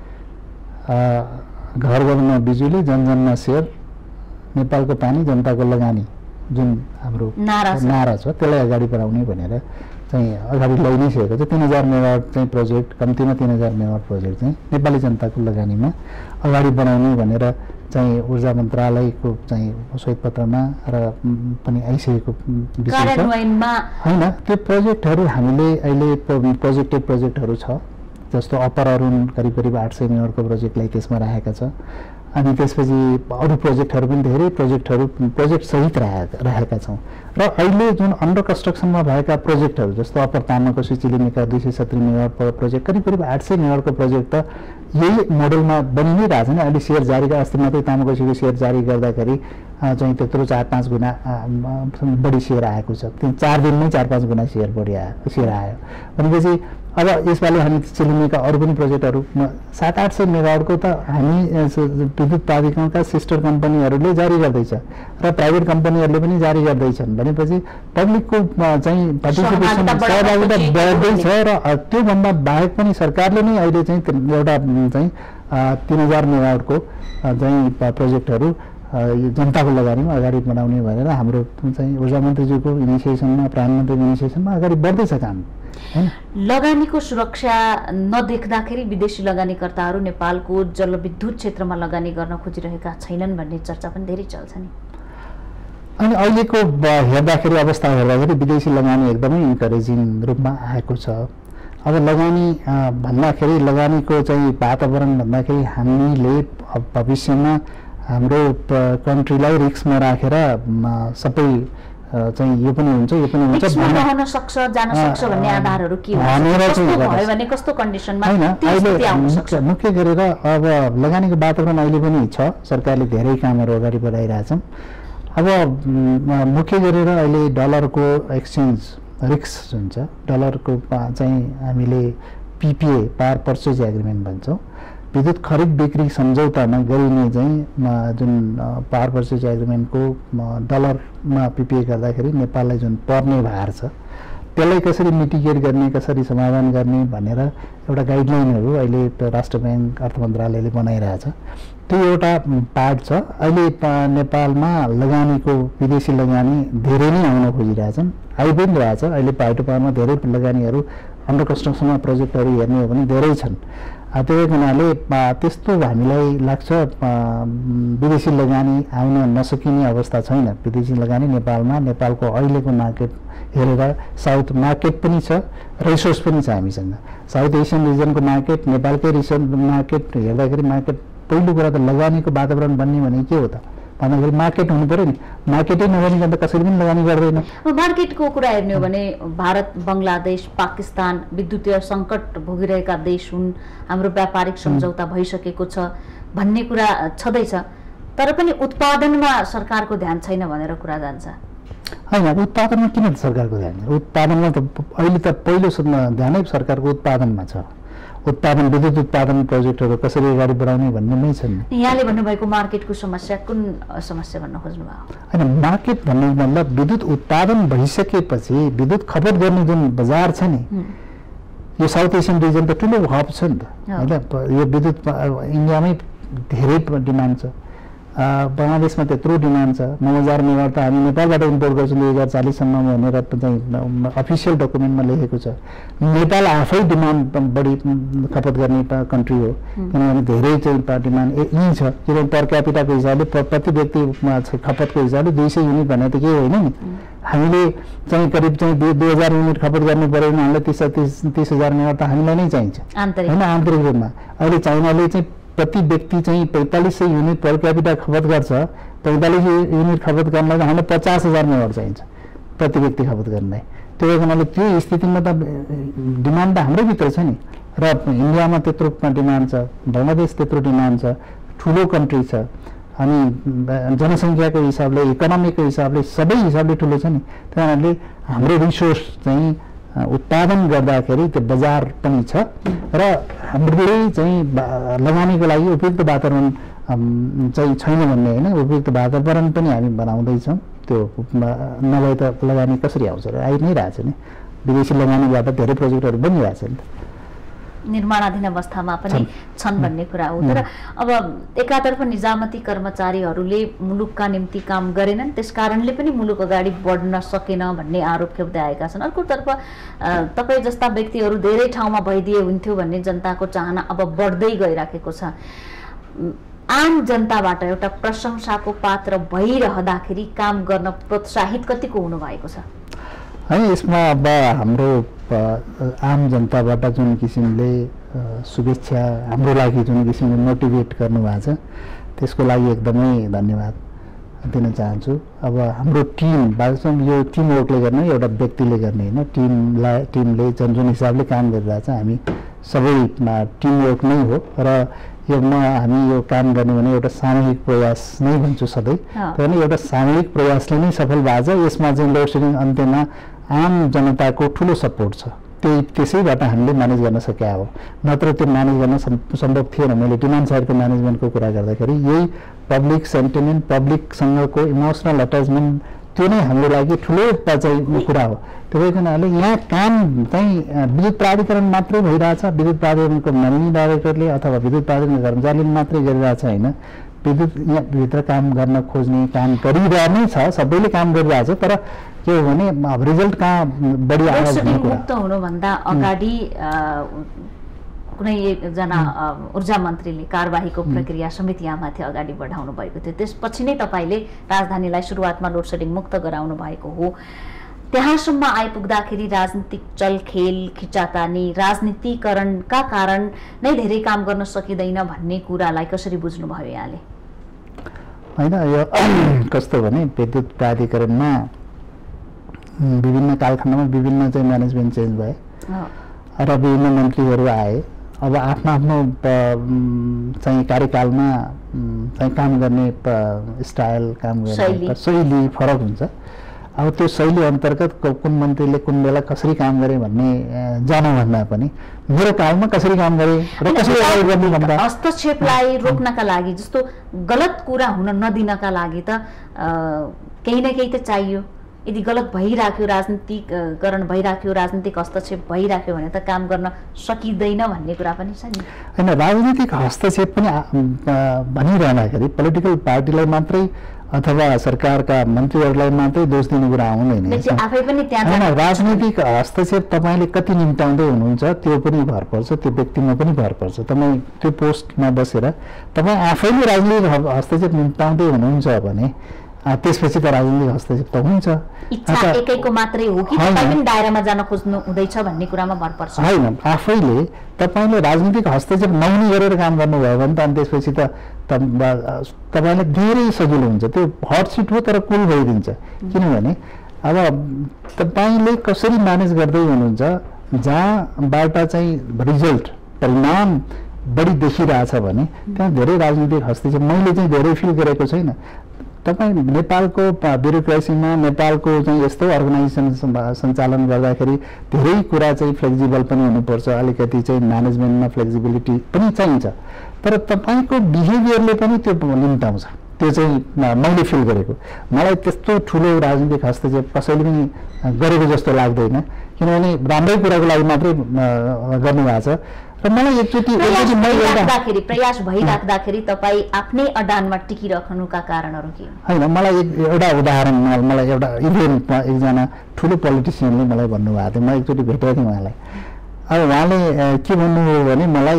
घर घरमा बिजुली जनजनमा सेयर नेपालको पानी जनताको लगानी जुन हाम्रो नारा छ त्यसलाई अगाडि बढाउने भनेर चाहिँ अगाडि लै नै सकेको छ। तीन हजार मेगावाट चाहिँ प्रोजेक्ट कम्तीमा तीन हजार मेगावाट प्रोजेक्ट चाहिँ नेपाली जनताको लगानीमा अगाडि बढाउने भनेर चाहिँ ऊर्जा मन्त्रालयको चाहिँ श्वेत पत्रमा र पनि आइसकेको विषय छ, होइन। त्यो प्रोजेक्टहरू हामीले अहिले प्रोजेक्टेड प्रोजेक्टहरू छ, जस्तो अप्पर अरुण करिब करिब आठ सय मेगावाटको प्रोजेक्टलाई त्यसमा राखेका छ। अनि त्यसपछि अरू प्रोजेक्टहरू पनि धेरै प्रोजेक्टहरू प्रोजेक्ट सहित राखेका छौँ। र अहिले जुन अन्डर कन्स्ट्रक्सनमा भएका प्रोजेक्टहरू जस्तो अप्पर तामाकोशी चिलिमीका दुई सय सत्तरी मेगावाट प्रोजेक्ट करिब करिब आठ सय मेगावाटको प्रोजेक्ट त यही मोडलमा बनि नै रहेछ नि। अहिले सेयर जारी अस्ति मात्रै तामाकोशीको सेयर जारी गर्दाखेरि चाहिँ त्यत्रो चार पाँच गुणा बढी सेयर आएको छ। त्यो चार दिनमै चार पाँच गुणा सेयर बढी आयो सेयर आयो भनेपछि अब यसपालि हामी चिलिमीका अरू पनि प्रोजेक्टहरू सात आठ सय मेगावाटको त हामी विद्युत प्राधिकरणका सिस्टर कम्पनीहरूले जारी गर्दैछ र प्राइभेट कम्पनीहरूले पनि जारी गर्दैछन्। भनेपछि पब्लिकको चाहिँ पार्टिसिपेसन सहभागिता बढ्दैछ र त्योभन्दा बाहेक पनि सरकारले नै अहिले चाहिँ एउटा चाहिँ तिन हजार मेगावाटको चाहिँ प्रोजेक्टहरू जनताको लगानीमा अगाडि बढाउने भनेर हाम्रो चाहिँ ऊर्जा मन्त्रीज्यूको इनिसिएसनमा प्रधानमन्त्रीको इनिसिएसनमा अगाडि बढ्दैछ काम, हैन। लगानीको सुरक्षा नदेख्दाखेरि विदेशी लगानीकर्ताहरू नेपालको जलविद्युत क्षेत्रमा लगानी गर्न खोजिरहेका छैनन् भन्ने चर्चा पनि धेरै चल्छ नि। अनि अहिलेको हेर्दाखेरि अवस्था हेर्दाखेरि विदेशी लगानी एकदमै इन्करेजिङ रूपमा आएको छ। अब लगानी भन्दाखेरि लगानीको चाहिँ वातावरण भन्दाखेरि हामीले भविष्यमा हाम्रो कन्ट्रीलाई रिस्कमा राखेर सबै चाहिँ यो पनि हुन्छ यो पनि हुन्छ रहन सक्छ जान सक्छ भन्ने आधारहरू के हो भने कस्तो कन्डिसनमा त्यो स्थिति आउन सक्छ। मुख्य गरेर अब लगानीको वातावरण अहिले पनि छ, सरकारले धेरै कामहरू अगाडि बढाइरहेछौँ। अब मुख्य गरेर अहिले डलरको एक्सचेन्ज रिस्क जुन छ, डलरको चाहिँ हामीले पिपिए पावर पर्चेज एग्रिमेन्ट भन्छौँ, विद्युत खरिद बिक्री सम्झौतामा गरिने चाहिँ जुन पावर पर्चेज एग्रिमेन्टको डलरमा पिपिए गर्दाखेरि नेपाललाई जुन पर्ने भार छ त्यसलाई कसरी मिटिगेट गर्ने, कसरी समाधान गर्ने भनेर एउटा गाइडलाइनहरू अहिले राष्ट्र ब्याङ्क अर्थ मन्त्रालयले बनाइरहेछ। त्यो एउटा पार्ट छ। अहिले नेपालमा लगानीको विदेशी लगानी धेरै नै आउन खोजिरहेछन्, आइ पनि रहेछ। अहिले पाइटो पारमा धेरै लगानीहरू अन्डर कन्स्ट्रक्सनमा प्रोजेक्टहरू हेर्ने हो भने धेरै छन्। त्यही हुनाले त्यस्तो हामीलाई लाग्छ विदेशी लगानी आउन नसकिने अवस्था छैन। विदेशी लगानी नेपालमा नेपालको अहिलेको मार्केट हेरेर साउथ मार्केट पनि छ, रिसोर्स पनि छ हामीसँग। साउथ एसियन रिजनको मार्केट, नेपालकै रिसोर्स मार्केट हेर्दाखेरि मार्केट पहिलो कुरा त लगानीको वातावरण बन्ने भने के हो त भन्दाखेरि मार्केट हुनु पर्यो नि। मार्केटै नबनिकन त कसैले पनि लगानी गर्दैन। मार्केटको कुरा हेर्ने हो भने भारत, बङ्गलादेश, पाकिस्तान विद्युतीय सङ्कट भोगिरहेका देश हुन्, हाम्रो व्यापारिक सम्झौता भइसकेको छ भन्ने कुरा छँदैछ, तर पनि उत्पादनमा सरकारको ध्यान छैन भनेर कुरा जान्छ। होइन, उत्पादनमा किन सरकारको ध्यान? उत्पादनमा त अहिले त पहिलो ध्यानै सरकारको उत्पादनमा छ। उत्पादन, विद्युत उत्पादन प्रोजेक्टहरू कसरी अगाडि बढाउने भन्ने नै छन्। यहाँले भन्नुभएको मार्केटको समस्या कुन समस्या भन्न खोज्नुभयो? होइन, मार्केट भन्ने मतलब विद्युत उत्पादन भइसकेपछि विद्युत खपत गर्ने जुन बजार छ नि, यो साउथ एसियन रिजन त ठुलो हब छ नि त होइन। यो विद्युत इन्डियामै धेरै डिमान्ड छ, बङ्गलादेशमा त्यत्रो डिमान्ड छ। नौ हजार मेगावाट त हामी नेपालबाट इम्पोर्ट गर्छौँ दुई हजार चालिससम्म भनेर चाहिँ अफिसियल डकुमेन्टमा लेखेको छ। नेपाल आफै डिमान्ड बढी खपत गर्ने कन्ट्री हो, किनभने धेरै चाहिँ डिमान्ड यहीँ छ। किनभने पर क्यापिटाको हिसाबले प्रति व्यक्ति खपतको हिसाबले दुई सय युनिट भने त केही होइन नि। हामीले चाहिँ करिब चाहिँ दुई हजार युनिट खपत गर्नु पऱ्यो भने हामीलाई तिस तिस तिस हजार मेगावाट त हामीलाई नै चाहिन्छ होइन, आन्तरिक रूपमा। अहिले चाइनाले चाहिँ प्रति व्यक्ति चाहिँ पैँतालिस सय युनिट पर क्यापिटा खपत गर्छ। पैँतालिस युनिट खपत गर्नलाई हामीलाई पचास हजार मेगावाट चाहिन्छ प्रति व्यक्ति खपत गर्नलाई। त्यो हुनाले त्यो स्थितिमा त डिमान्ड त हाम्रै भित्र छ नि। र इन्डियामा त्यत्रो डिमान्ड छ, बङ्गलादेश त्यत्रो डिमान्ड छ, ठुलो कन्ट्री छ, अनि जनसङ्ख्याको हिसाबले, इकोनोमीको हिसाबले, सबै हिसाबले ठुलो छ नि। त्यही कारणले हाम्रो रिसोर्स चाहिँ उत्पादन गर्दाखेरि त्यो बजार पनि छ र हामीले चाहिँ लगानीको लागि उपयुक्त वातावरण चाहिँ छैन भन्ने होइन, उपयुक्त वातावरण पनि हामी बनाउँदैछौँ। त्यो नभए त लगानी कसरी आउँछ र आइ नै रहेछ नि। विदेशी लगानीबाट धेरै प्रोजेक्टहरू बनिरहेछ नि त, निर्माणाधीन अवस्थामा पनि छन् भन्ने कुरा हो। तर अब एकातर्फ निजामती कर्मचारीहरूले मुलुकका निम्ति काम गरेनन्, त्यसकारणले पनि मुलुक अगाडि बढ्न सकेन भन्ने आरोप खेप्दै आएका छन्। अर्कोतर्फ तपाईँ जस्ता व्यक्तिहरू धेरै ठाउँमा भइदिए हुन्थ्यो भन्ने जनताको चाहना अब बढ्दै गइराखेको छ। आम जनताबाट एउटा प्रशंसाको पात्र भइरहँदाखेरि काम गर्न प्रोत्साहित कतिको हुनुभएको छ? है, यसमा अब हाम्रो आम जनताबाट जुन किसिमले शुभेच्छा हाम्रो लागि जुन किसिमले मोटिभेट गर्नुभएको छ त्यसको लागि एकदमै धन्यवाद दिन चाहन्छु। अब हाम्रो टिम वास्तवमा यो टिमवर्कले गर्ने, एउटा व्यक्तिले गर्ने होइन, टिमलाई टिमले जुन जुन हिसाबले काम गरिरहेछ हामी सबै टिमवर्क नै हो। र यो म हामी यो काम गर्ने भने एउटा सामूहिक प्रयास नै भन्छु सधैँ। किनभने एउटा सामूहिक प्रयासले नै सफल भएको छ। यसमा चाहिँ लोड सेडिङ अन्त्यमा आम जनताको ठुलो सपोर्ट छ, त्यही त्यसैबाट हामीले म्यानेज गर्न सकेका हो। नत्र त्यो म्यानेज गर्न सम्भव थिएन। मैले डिमान्ड साइडको म्यानेजमेन्टको कुरा गर्दाखेरि यही पब्लिक सेन्टिमेन्ट, पब्लिकसँगको इमोसनल अट्याचमेन्ट, त्यो नै हाम्रो लागि ठुलो चाहिँ कुरा हो। त्यही कारणले यहाँ काम चाहिँ विद्युत प्राधिकरण मात्रै भइरहेछ, विद्युत प्राधिकरणको म्यानेजिङ डाइरेक्टरले अथवा विद्युत प्राधिकरण कर्मचारीले मात्रै गरिरहेछ होइन। विद्युत यहाँभित्र काम गर्न खोज्ने, काम गरिरहनै छ, सबैले काम गरिरहेछ। तर के हो भने अब रिजल्ट कहाँ बढी आयो भन्ने कुरा। मुक्त हुनुभन्दा अगाडि कुनै एकजना ऊर्जा मन्त्रीले कारबाहीको प्रक्रिया समेत यहाँमाथि अगाडि बढाउनु भएको थियो। त्यसपछि नै तपाईँले राजधानीलाई सुरुवातमा लोड सेडिङ मुक्त गराउनु भएको हो। त्यहाँसम्म आइपुग्दाखेरि राजनीतिक चलखेल, खिचातानी, राजनीतिकरणका कारण नै धेरै काम गर्न सकिँदैन भन्ने कुरालाई कसरी बुझ्नुभयो यहाँले? होइन, यो कस्तो भने विद्युत प्राधिकरणमा विभिन्न कालखण्डमा विभिन्न चाहिँ म्यानेजमेन्ट चेन्ज भए र विभिन्न मन्त्रीहरू आए। अब आफ्नो आफ्नो चाहिँ कार्यकालमा चाहिँ काम गर्ने स्टाइल, काम गर्ने शैली फरक हुन्छ। अब त्यो शैली अन्तर्गत कुन मन्त्रीले कुन बेला कसरी काम गरे भन्ने जानुभन्दा पनि मेरो कालमा कसरी काम गरे र कसरी अगाडि बढ्ने भन्दा हस्तक्षेपलाई रोक्नका लागि, जस्तो गलत कुरा हुन नदिनका लागि त केही न केही त चाहियो। यदि गलत भइराख्यो, राजनीतिकरण भइराख्यो, राजनीतिक हस्तक्षेप भइराख्यो भने त काम गर्न सकिँदैन भन्ने कुरा पनि छ नि। होइन, राजनीतिक हस्तक्षेप पनि भनिरहँदाखेरि पोलिटिकल पार्टीलाई मात्रै अथवा सरकारका मन्त्रीहरूलाई मात्रै दोष दिने कुरा आउँदैन। आफै पनि त्यहाँ होइन, राजनीतिक हस्तक्षेप तपाईँले कति निम्ताउँदै हुनुहुन्छ त्यो पनि भर पर्छ, त्यो व्यक्तिमा पनि भर पर्छ। तपाईँ त्यो पोस्टमा बसेर तपाईँ आफैले राजनीतिक हस्तक्षेप निम्ताउँदै हुनुहुन्छ भने त्यसपछि त राजनीतिक हस्तक्षेप त हुन्छ। इच्छा एकैको मात्रै हो कि तपाईँ पनि दायरामा जान खोज्नु हुँदैछ भन्ने कुरामा भर पर्छ। होइन, आफैले तपाईँले राजनीतिक हस्तक्षेप नहुने गरेर काम गर्नुभयो भने त अनि त्यसपछि त तपाईँलाई धेरै सजिलो हुन्छ। त्यो हट सिट हो तर कुल भइदिन्छ। किनभने अब तपाईँले कसरी म्यानेज गर्दै हुनुहुन्छ, जहाँबाट चाहिँ रिजल्ट परिणाम बढी देखिरहेछ भने त्यहाँ धेरै राजनीतिक हस्तक्षेप मैले चाहिँ धेरै फिल गरेको छैन। तपाईँ नेपालको ब्युरोक्रेसीमा नेपालको चाहिँ यस्तो अर्गनाइजेसन सञ्चालन गर्दाखेरि धेरै कुरा चाहिँ फ्लेक्जिबल पनि हुनुपर्छ, अलिकति चाहिँ म्यानेजमेन्टमा फ्लेक्जिबिलिटी पनि चाहिन्छ। तर तपाईँको बिहेभियरले पनि त्यो निम्ताउँछ। त्यो चाहिँ मैले फिल गरेको। मलाई त्यस्तो ठुलो राजनीतिक हस्तक्षेप कसैले पनि गरेको जस्तो लाग्दैन, किनभने राम्रै कुराको लागि मात्रै गर्नुभएको छ। र मलाई एकचोटि प्रयास भइराख्दाखेरि तपाईँ आफ्नै अडानमा टिकिराख्नुका कारणहरू के होइन, मलाई एक एउटा उदाहरण मलाई एउटा इभेन्टमा एकजना ठुलो पोलिटिसियनले मलाई भन्नुभएको थियो। म एकचोटि भेटेको थिएँ उहाँलाई। अब उहाँले के भन्नुभयो भने मलाई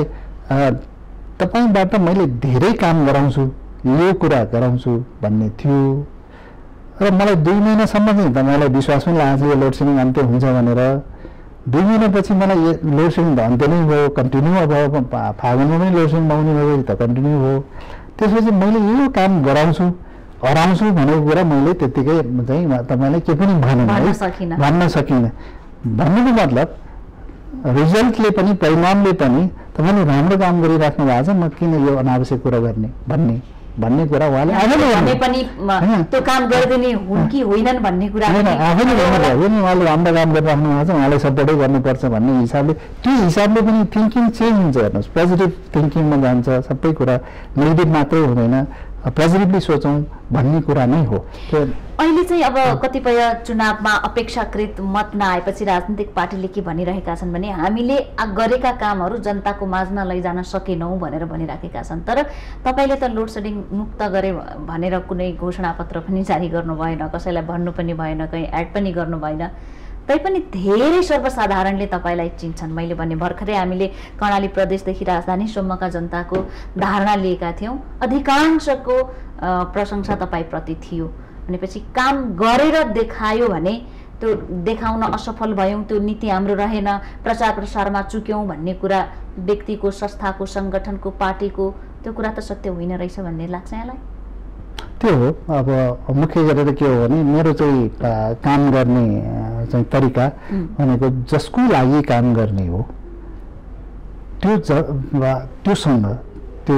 तपाईँबाट मैले धेरै काम गराउँछु, यो कुरा गराउँछु भन्ने थियो। र मलाई दुई महिनासम्म चाहिँ तपाईँलाई विश्वास पनि लागेको थियो लोड सेडिङ अन्त्य हुन्छ भनेर। दुई महिनापछि मलाई लोड सेडिङ त अन्त्य नै भयो, कन्टिन्यू अब फागुनमा पनि लोड सेडिङ आउने भयो त कन्टिन्यू भयो। त्यसपछि मैले यो काम गराउँछु हराउँछु भनेको कुरा मैले त्यत्तिकै चाहिँ तपाईँलाई के पनि भनेन, भन्न सकिनँ। भन्नुको मतलब रिजल्टले पनि परिणामले पनि तपाईँले राम्रो काम गरिराख्नु भएको छ, म किन यो अनावश्यक कुरा गर्ने भन्ने भन्ने कुरा उहाँले आफैले पनि त्यो काम गरिदिने हुन् कि होइनन् भन्ने कुरा आफैले भन्नुभयो नि। उहाँले राम्रो काम गरिराख्नु भएको छ, उहाँलाई सपोर्टै गर्नुपर्छ भन्ने हिसाबले त्यो हिसाबले पनि थिङ्किङ चेन्ज हुन्छ। हेर्नुहोस्, पोजिटिभ थिङ्किङमा जान्छ सबै कुरा, नेगेटिभ मात्रै हुँदैन, पोजिटिभली सोचौँ भन्ने कुरा नै हो। अहिले चाहिँ अब कतिपय चुनावमा अपेक्षाकृत मत नआएपछि राजनीतिक पार्टीले के भनिरहेका छन् भने हामीले गरेका कामहरू जनताको माझमा लैजान सकेनौँ भनेर भनिराखेका छन्। तर तपाईँले त लोड सेडिङ मुक्त गरे भनेर कुनै घोषणापत्र पनि जारी गर्नु भएन, कसैलाई भन्नु पनि भएन, कहीँ एड पनि गर्नु भएन। तैपनि धेरै सर्वसाधारणले तपाईँलाई चिन्छन्। मैले भने भर्खरै हामीले कर्णाली प्रदेशदेखि राजधानीसम्मका जनताको धारणा लिएका थियौँ, अधिकांशको प्रशंसा तपाईँप्रति थियो। भनेपछि काम गरेर देखायो भने त्यो देखाउन असफल भयौँ, त्यो नीति हाम्रो रहेन, प्रचार प्रसारमा चुक्यौँ भन्ने कुरा व्यक्तिको, संस्थाको, सङ्गठनको, पार्टीको, त्यो कुरा त सत्य होइन रहेछ भन्ने लाग्छ यहाँलाई? त्यो हो। अब मुख्य गरेर के हो भने मेरो चाहिँ काम गर्ने चाहिँ तरिका भनेको जसको लागि काम गर्ने हो त्यो त्योसँग त्यो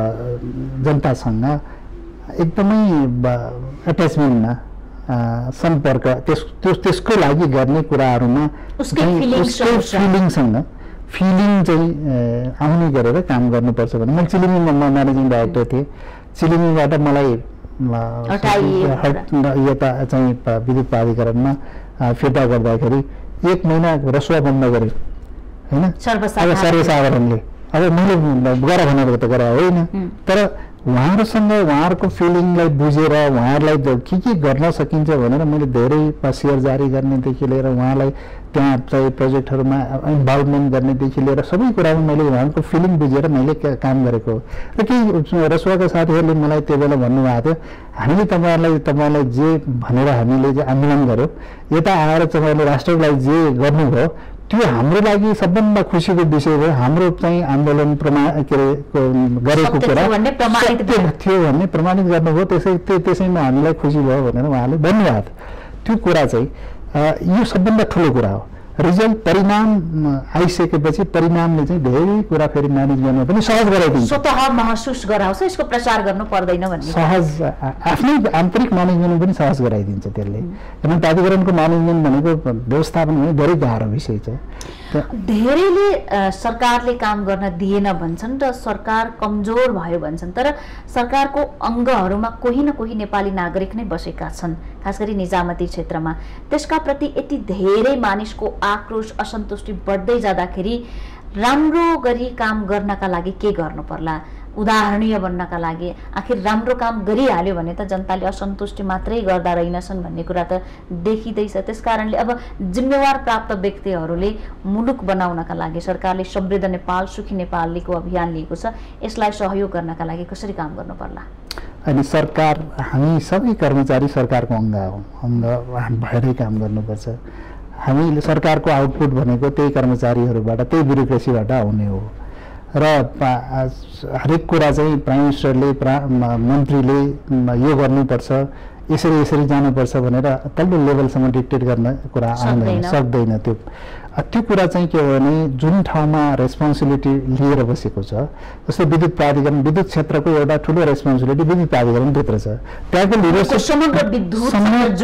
जनतासँग एकदमै एट्याचमेन्टमा सम्पर्क त्यस त्यसको लागि गर्ने कुराहरूमा उसकै फिलिङसँग फिलिङ चाहिँ आउने गरेर काम गर्नुपर्छ भने मैले चिलिङमा म्यानेजिङ डाइरेक्टर थिएँ। चिलिङबाट मलाई यता चाहिँ विद्युत प्राधिकरणमा फिर्ता गर्दाखेरि एक महिना रसुवा बन्द गरे होइन सर्वसाधारणले। अब मैले गर भनेर त गरे होइन, तर उहाँहरूसँग उहाँहरूको फिलिङलाई बुझेर उहाँहरूलाई के के गर्न सकिन्छ भनेर मैले धेरै सेयर जारी गर्नेदेखि लिएर उहाँलाई त्यहाँ चाहिँ प्रोजेक्टहरूमा इन्भल्भमेन्ट गर्नेदेखि लिएर सबै कुरामा मैले उहाँको फिलिङ बुझेर मैले काम गरेको। र केही रसुवाका साथीहरूले मलाई त्यो बेला भन्नुभएको थियो, हामीले तपाईँहरूलाई तपाईँलाई जे भनेर हामीले चाहिँ आन्दोलन गऱ्यौँ, यता आएर तपाईँले राष्ट्रको लागि जे गर्नुभयो त्यो हाम्रो लागि सबभन्दा खुसीको विषय हो। हाम्रो चाहिँ आन्दोलन प्रमा के अरे गरेको कुरा थियो भन्ने प्रमाणित गर्नुभयो, त्यसै त्यो त्यसैमा हामीलाई खुसी भयो भनेर उहाँले भन्नुभएको थियो। त्यो कुरा चाहिँ यो सबभन्दा ठुलो कुरा हो। रिजल्ट परिणाम आइसकेपछि परिणामले चाहिँ धेरै कुरा फेरि म्यानेज गर्न पनि सहज गराइदिन्छ, स्वतः महसुस गराउँछ, यसको प्रचार गर्नु पर्दैन भन्ने सहज आफ्नै आन्तरिक म्यानेजमेन्ट पनि सहज गराइदिन्छ त्यसले। किनभने प्राधिकरणको म्यानेजमेन्ट भनेको व्यवस्थापन भने धेरै गाह्रो विषय छ। धेरैले सरकारले काम गर्न दिएन भन्छन् र सरकार कमजोर भयो भन्छन्, तर सरकारको अङ्गहरूमा कोही न कोही नेपाली नागरिक नै बसेका छन्, खास गरी निजामती क्षेत्रमा। त्यसका प्रति यति धेरै मानिसको आक्रोश असन्तुष्टि बढ्दै जाँदाखेरि राम्रो गरी काम गर्नका लागि के गर्नु पर्ला? उदाहरणीय बन्नका लागि आखिर राम्रो काम गरिहाल्यो भने त जनताले असन्तुष्टि मात्रै गर्दा रहेनछन् भन्ने कुरा त देखिँदैछ। त्यसकारणले अब जिम्मेवार प्राप्त व्यक्तिहरूले मुलुक बनाउनका लागि सरकारले समृद्ध नेपाल सुखी नेपालको अभियान लिएको छ, यसलाई सहयोग गर्नका लागि कसरी काम गर्नु पर्ला? अनि सरकार, हामी सबै कर्मचारी सरकारको अङ्ग हो, अङ्ग भएरै काम गर्नुपर्छ। हामी सरकारको आउटपुट भनेको त्यही कर्मचारीहरूबाट, त्यही ब्युरोक्रेसीबाट आउने हो र हरेक कुरा चाहिँ प्राइम मिनिस्टरले प्रा मन्त्रीले यो गर्नुपर्छ, यसरी यसरी जानुपर्छ भनेर तल्लो लेभलसम्म डिक्टेट गर्न कुरा आउँदैन, सक्दैन। त्यो त्यो कुरा चाहिँ के हो भने जुन ठाउँमा रेस्पोन्सिबिलिटी लिएर बसेको छ, जस्तै विद्युत प्राधिकरण, विद्युत क्षेत्रको एउटा ठुलो रेस्पोन्सिबिलिटी विद्युत प्राधिकरणभित्र छ। त्यहाँको लिडरसिप समग्र विद्युत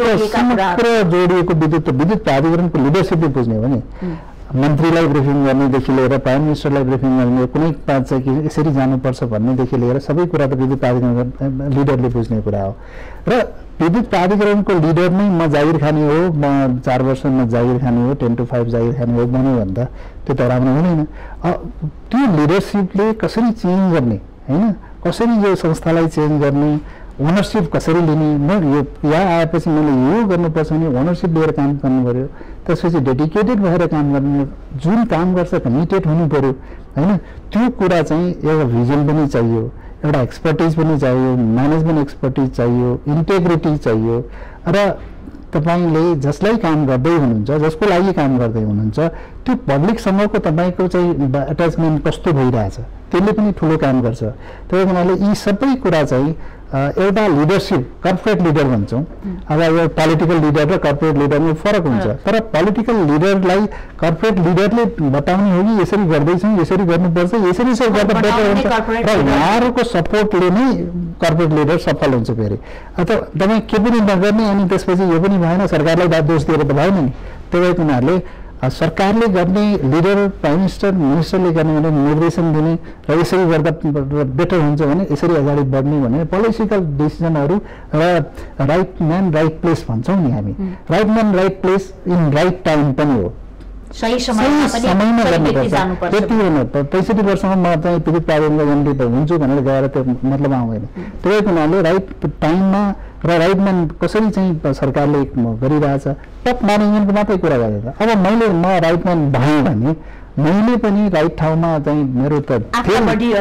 जोडिएको विद्युत विद्युत प्राधिकरणको लिडरसिपले बुझ्ने हो भने मन्त्रीलाई ब्रिफिङ गर्नेदेखि लिएर प्राइम मिनिस्टरलाई ब्रिफिङ गर्ने, कुनै पाँच चाहिँ कि यसरी जानुपर्छ भन्नेदेखि लिएर सबै कुरा त विद्युत प्राधिकरण लिडरले बुझ्ने कुरा हो। र विद्युत प्राधिकरणको लिडर नै म जागिर खाने हो, म चार वर्षमा जागिर खाने हो, टेन टु फाइभ जागिर खाने हो भन्यो भने त त्यो त राम्रो हुँदैन। त्यो लिडरसिपले कसरी चेन्ज गर्ने, होइन, कसरी यो संस्थालाई चेन्ज गर्ने, ओनरसिप कसरी लिने, म यो यहाँ आएपछि मैले यो गर्नुपर्छ भने ओनरसिप लिएर काम गर्नु पऱ्यो। त्यसपछि डेडिकेटेड भएर काम गर्नु, जुन काम गर्छ कमिटेड हुनु पऱ्यो, होइन। त्यो कुरा चाहिँ एउटा भिजन पनि चाहियो, एउटा एक्सपर्टिज पनि चाहियो, म्यानेजमेन्ट एक्सपर्टिज चाहियो, इन्टेग्रिटी चाहियो। र तपाईँले जसलाई काम गर्दै हुनुहुन्छ, जसको लागि काम गर्दै हुनुहुन्छ, त्यो पब्लिकसँगको तपाईँको चाहिँ एट्याचमेन्ट कस्तो भइरहेछ, त्यसले पनि ठुलो काम गर्छ। त्यही हुनाले यी सबै कुरा चाहिँ एउटा लिडरसिप, कर्पोरेट लिडर भन्छौँ। अब यो पोलिटिकल लिडर र कर्पोरेट लिडरमा फरक हुन्छ, तर पोलिटिकल लिडरलाई कर्पोरेट लिडरले बताउने हो कि यसरी गर्दैछौँ, यसरी गर्नुपर्छ, यसरी यसरी गर्दा बेटर हुन्छ र उहाँहरूको सपोर्टले नै कर्पोरेट लिडर सफल हुन्छ। फेरि अथवा तपाईँ के पनि नगर्ने अनि त्यसपछि यो पनि भएन, सरकारलाई दोष दिएर त भएन नि। त्यही भएर उनीहरूले सरकारले गर्ने, लिडर प्राइम मिनिस्टर मिनिस्टरले गर्ने भने निर्देशन दिने र यसरी गर्दा बेटर हुन्छ भने यसरी अगाडि बढ्ने भने पोलिटिकल डिसिजनहरू र राइट म्यान राइट प्लेस भन्छौँ नि हामी, right man right place in right time पनि हो, सही समयमा गर्नुपर्छ। त्यति होइन पैँसठी वर्षमा म चाहिँ विद्युत प्राधिकरणको एमडी हुन्छु भनेर गएर त्यो मतलब आउँदैन। त्यही हुनाले राइट टाइममा र राइट म्यान कसरी चाहिँ सरकारले गरिरहेछ, टप म्यानेजमेन्टको मात्रै कुरा गरेर। अब मैले म राइट म्यान भएँ भने मैले पनि राइट ठाउँमा चाहिँ मेरो त अब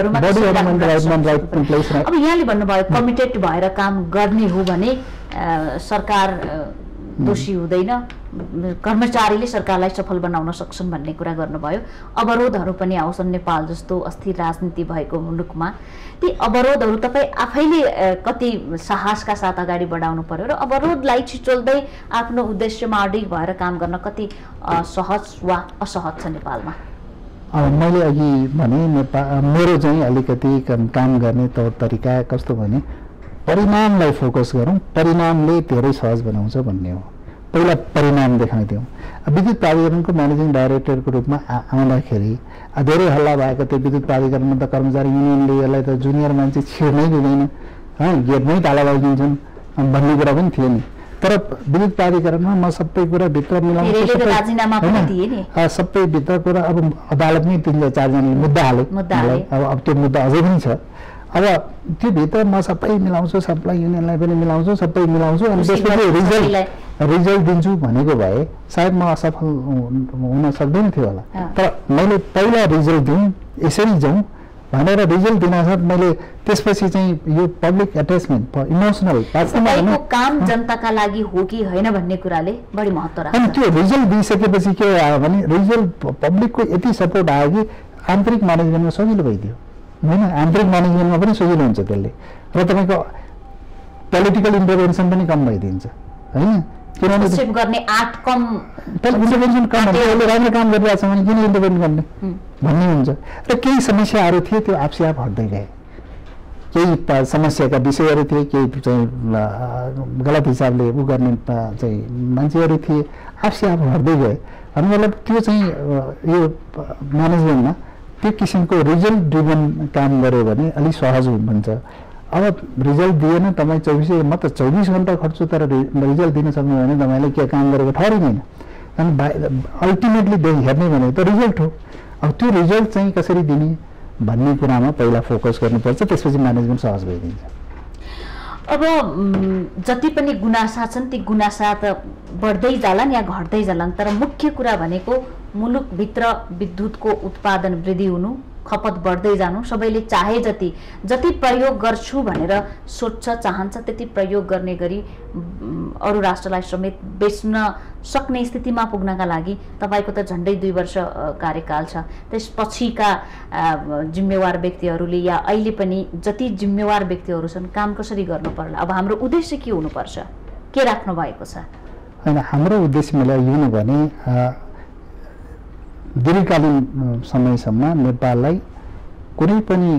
यहाँले भन्नुभयो कमिटेड भएर काम गर्ने हो भने सरकार दोषी हुँदैन, कर्मचारीले सरकारलाई सफल बनाउन सक्छन् भन्ने कुरा गर्नुभयो। अवरोधहरू पनि आउँछन् नेपाल जस्तो अस्थिर राजनीति भएको मुलुकमा। ती अवरोधहरू तपाईँ आफैले कति साहसका साथ अगाडि बढाउनु पर्यो र अवरोधलाई छिचोल्दै आफ्नो उद्देश्यमा अडिग भएर काम गर्न कति सहज वा असहज छ नेपालमा? मैले अघि भने नेपाल मेरो चाहिँ अलिकति काम गर्ने तौर तरिका कस्तो भने परिणामलाई फोकस गरौँ, परिणामले धेरै सहज बनाउँछ भन्ने हो। पहिला परिणाम देखाइदिउँ। विद्युत प्राधिकरणको म्यानेजिङ डाइरेक्टरको रूपमा आउँदाखेरि धेरै हल्ला भएको थियो, विद्युत प्राधिकरणमा त कर्मचारी युनियनले यसलाई त जुनियर मान्छे छिर्नै दिँदैन, गेटमै ताला लगाइदिन्छन् भन्ने कुरा पनि थियो नि। तर विद्युत प्राधिकरणमा म सबै कुरा भित्र मिलाउँछु, सबै भित्र कुरा अब अदालतमै तिन चारजनाले मुद्दा हाले, अब अब त्यो मुद्दा अझै पनि छ। अब त्यो भित्र म सबै मिलाउँछु, सप्लाई युनियनलाई पनि मिलाउँछु, सबै मिलाउँछु अनि त्यसपछि रिजल्ट रिजल्ट दिन्छु भनेको भए सायद म असफल हुन सक्दैन थियो होला। तर मैले पहिला रिजल्ट दिउँ, यसरी जाउँ भनेर रिजल्ट दिनासाथ मैले त्यसपछि चाहिँ यो पब्लिक एट्याचमेन्ट इमोसनल काम जनताका लागि हो कि होइन भन्ने कुराले बढी महत्त्व राख्छ। अनि त्यो रिजल्ट दिइसकेपछि के आयो भने रिजल्ट पब्लिकको यति सपोर्ट आयो कि आन्तरिक म्यानेजमेन्टमा सजिलो भइदियो, होइन, आन्तरिक म्यानेजमेन्टमा पनि सजिलो हुन्छ त्यसले। र तपाईँको पोलिटिकल इन्टरभेन्सन पनि कम भइदिन्छ, होइन, किनभने गर्ने आठ कम इन्टरभेन्सन कम हुन्छ। उसले राम्रो काम गरिरहेछ भने किन इन्टरभेन्ट गर्ने भन्ने हुन्छ। र केही समस्याहरू थिए त्यो आफसे आफ हट्दै गए, केही समस्याका विषयहरू थिए, केही चाहिँ गलत हिसाबले उ गर्ने चाहिँ मान्छेहरू थिए, आफसे आफ हट्दै गए। अनि मतलब त्यो चाहिँ यो म्यानेजमेन्टमा त्यो किसिमको रिजल्ट ड्रिभन काम गर्यो भने अलिक सहज हुन्छ। अब रिजल्ट दिएन तपाईँ चौबिसै म त चौबिस घन्टा खट्छु तर रिजल्ट दिन सक्नु भने तपाईँले के काम गरेको ठहरिँदैन। अनि अल्टिमेटली हेर्ने भनेको त रिजल्ट हो। अब त्यो रिजल्ट चाहिँ कसरी दिने भन्ने कुरामा पहिला फोकस गर्नुपर्छ, त्यसपछि म्यानेजमेन्ट सहज भइदिन्छ। अब जति पनि गुनासा छन् ती गुनासा त बढ्दै जालान् या घट्दै जालान्, तर मुख्य कुरा भनेको मुलुकभित्र विद्युतको उत्पादन वृद्धि हुनु, खपत बढ्दै जानु, सबैले चाहे जति जति प्रयोग गर्छु भनेर सोच्छ चाहन्छ त्यति प्रयोग गर्ने गरी अरू राष्ट्रलाई समेत बेच्न सक्ने स्थितिमा पुग्नका लागि तपाईको त झन्डै दुई वर्ष कार्यकाल छ। त्यसपछिका जिम्मेवार व्यक्तिहरूले या अहिले पनि जति जिम्मेवार व्यक्तिहरू छन् काम कसरी गर्नु पर्ला? अब हाम्रो उद्देश्य के हुनुपर्छ, के राख्नु भएको छ? हैन, हाम्रो उद्देश्य मलाई यो नै भने दीर्घकालीन समयसम्म नेपाललाई कुनै पनि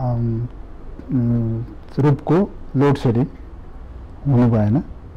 रूपको लोड सेडिङ हुनु भएन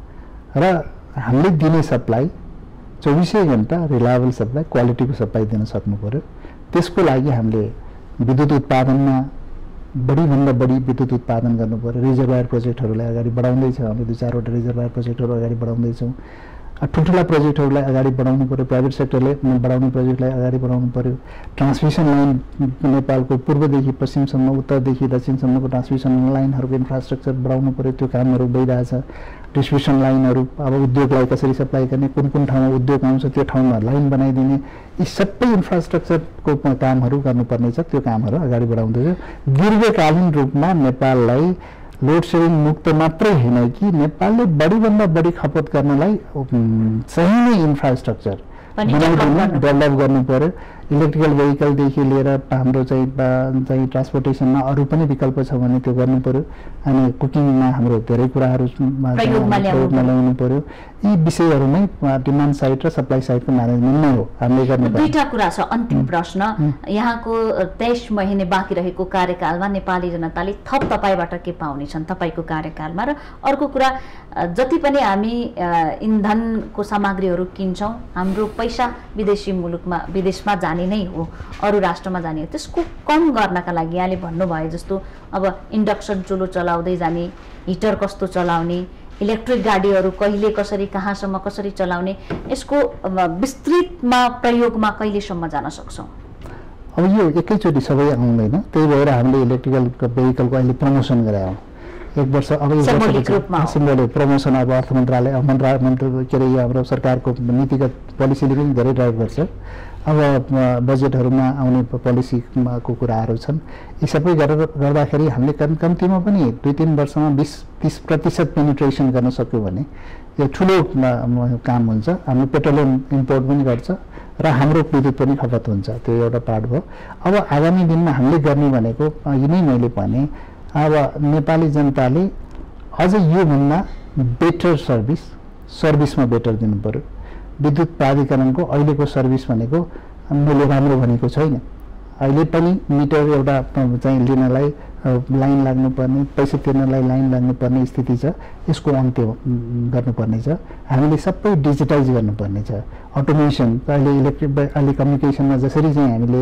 र हामीले दिने सप्लाई चौबिसै घण्टा रिलायबल सप्लाई, क्वालिटीको सप्लाई दिन सक्नु पर्यो। त्यसको लागि हामीले विद्युत उत्पादनमा बढीभन्दा बढी विद्युत उत्पादन गर्नु पर्यो। रिजर्भायर प्रोजेक्टहरूलाई अगाडि बढाउँदैछौँ, हामीले दुई चारवटा रिजर्भायर प्रोजेक्टहरू अगाडि बढाउँदैछौँ। ठुल्ठुला प्रोजेक्टहरूलाई अगाडि बढाउनु पर्यो, प्राइभेट सेक्टरले बढाउने प्रोजेक्टलाई अगाडि बढाउनु पर्यो। ट्रान्समिसन लाइन नेपालको पूर्वदेखि पश्चिमसम्म, उत्तरदेखि दक्षिणसम्मको ट्रान्समिसन लाइनहरूको इन्फ्रास्ट्रक्चर बढाउनु पर्यो, त्यो कामहरू भइरहेछ। डिस्ट्रिब्युसन लाइनहरू, अब उद्योगलाई कसरी सप्लाई गर्ने, कुन कुन ठाउँमा उद्योग आउँछ त्यो ठाउँमा लाइन बनाइदिने, यी सबै इन्फ्रास्ट्रक्चरको कामहरू गर्नुपर्ने छ। त्यो कामहरू अगाडि बढाउँदैछ। दीर्घकालीन रूपमा नेपाललाई लोड सेडिङ मुक्त मात्रै होइन कि नेपालले बढीभन्दा बढी खपत गर्नलाई चाहिने इन्फ्रास्ट्रक्चर बनाइदिनु, डेभलप गर्नु पर्यो। इलेक्ट्रिकल भेहिकलदेखि लिएर हाम्रो चाहिँ चाहिँ ट्रान्सपोर्टेसनमा अरू पनि विकल्प छ भने त्यो गर्नु पर्यो। अनि कुकिङमा हाम्रो धेरै कुराहरू प्रयोगमा ल्याउनु पर्यो। यी विषयहरूमै डिमान्ड साइड र सप्लाई साइडको म्यानेजमेन्ट नै हो हामीले गर्नु पर्यो। दुईटा कुरा छ। अन्तिम प्रश्न, यहाँको तेइस महिने बाँकी रहेको कार्यकालमा नेपाली जनताले थप तपाईँबाट के पाउने छन् तपाईँको कार्यकालमा? र अर्को कुरा, जति पनि हामी इन्धनको सामग्रीहरू किन्छौँ हाम्रो पैसा विदेशी मुलुकमा विदेशमा जाने नै हो, अरू राष्ट्रमा जाने हो। त्यसको कम गर्नका लागि यहाँले भन्नुभयो जस्तो अब इन्डक्सन चुलो चलाउँदै जाने, हिटर कस्तो चलाउने, इलेक्ट्रिक गाडीहरू कहिले कसरी कहाँसम्म कसरी चलाउने, यसको विस्तृतमा प्रयोगमा कहिलेसम्म जान सक्छौँ? अब यो एकैचोटि सबै आउँदैन, त्यही भएर हामीले इलेक्ट्रिकल भेहिकलको अहिले प्रमोसन गरायौँ एक वर्ष। अब सिम्बोलिक प्रमोसन अब अर्थ मन्त्रालय मन्त्रालय के अरे हाम्रो सरकारको नीतिगत पोलिसीले पनि धेरै ड्राइभ गर्छ। अब बजेटहरूमा आउने पोलिसीको कुराहरू छन्। यी सबै गरेर गर्दाखेरि हामीले कम कम्तीमा पनि दुई तिन वर्षमा बिस तिस प्रतिशत पेनिट्रेसन गर्न सक्यो भने यो ठुलो काम हुन्छ। हामी पेट्रोलियम इम्पोर्ट पनि गर्छ र हाम्रो विद्युत पनि खपत हुन्छ, त्यो एउटा पार्ट भयो। अब आगामी दिनमा हामीले गर्ने भनेको यिनै मैले भने, अब नेपाली जनताले अझ योभन्दा बेटर सर्भिस सर्भिसमा बेटर दिनु पर्यो। विद्युत प्राधिकरणको अहिलेको सर्भिस भनेको मैले राम्रो भनेको छैन। अहिले पनि मिटर एउटा चाहिँ लिनलाई लाइन लाग्नुपर्ने, पैसा तिर्नलाई लाइन लाग्नुपर्ने स्थिति छ। यसको अन्त्य गर्नुपर्ने छ। हामीले सबै डिजिटाइज गर्नुपर्ने छ। अटोमेसन अहिले इलेक्ट्रिक अहिले कम्युनिकेसनमा जसरी चाहिँ हामीले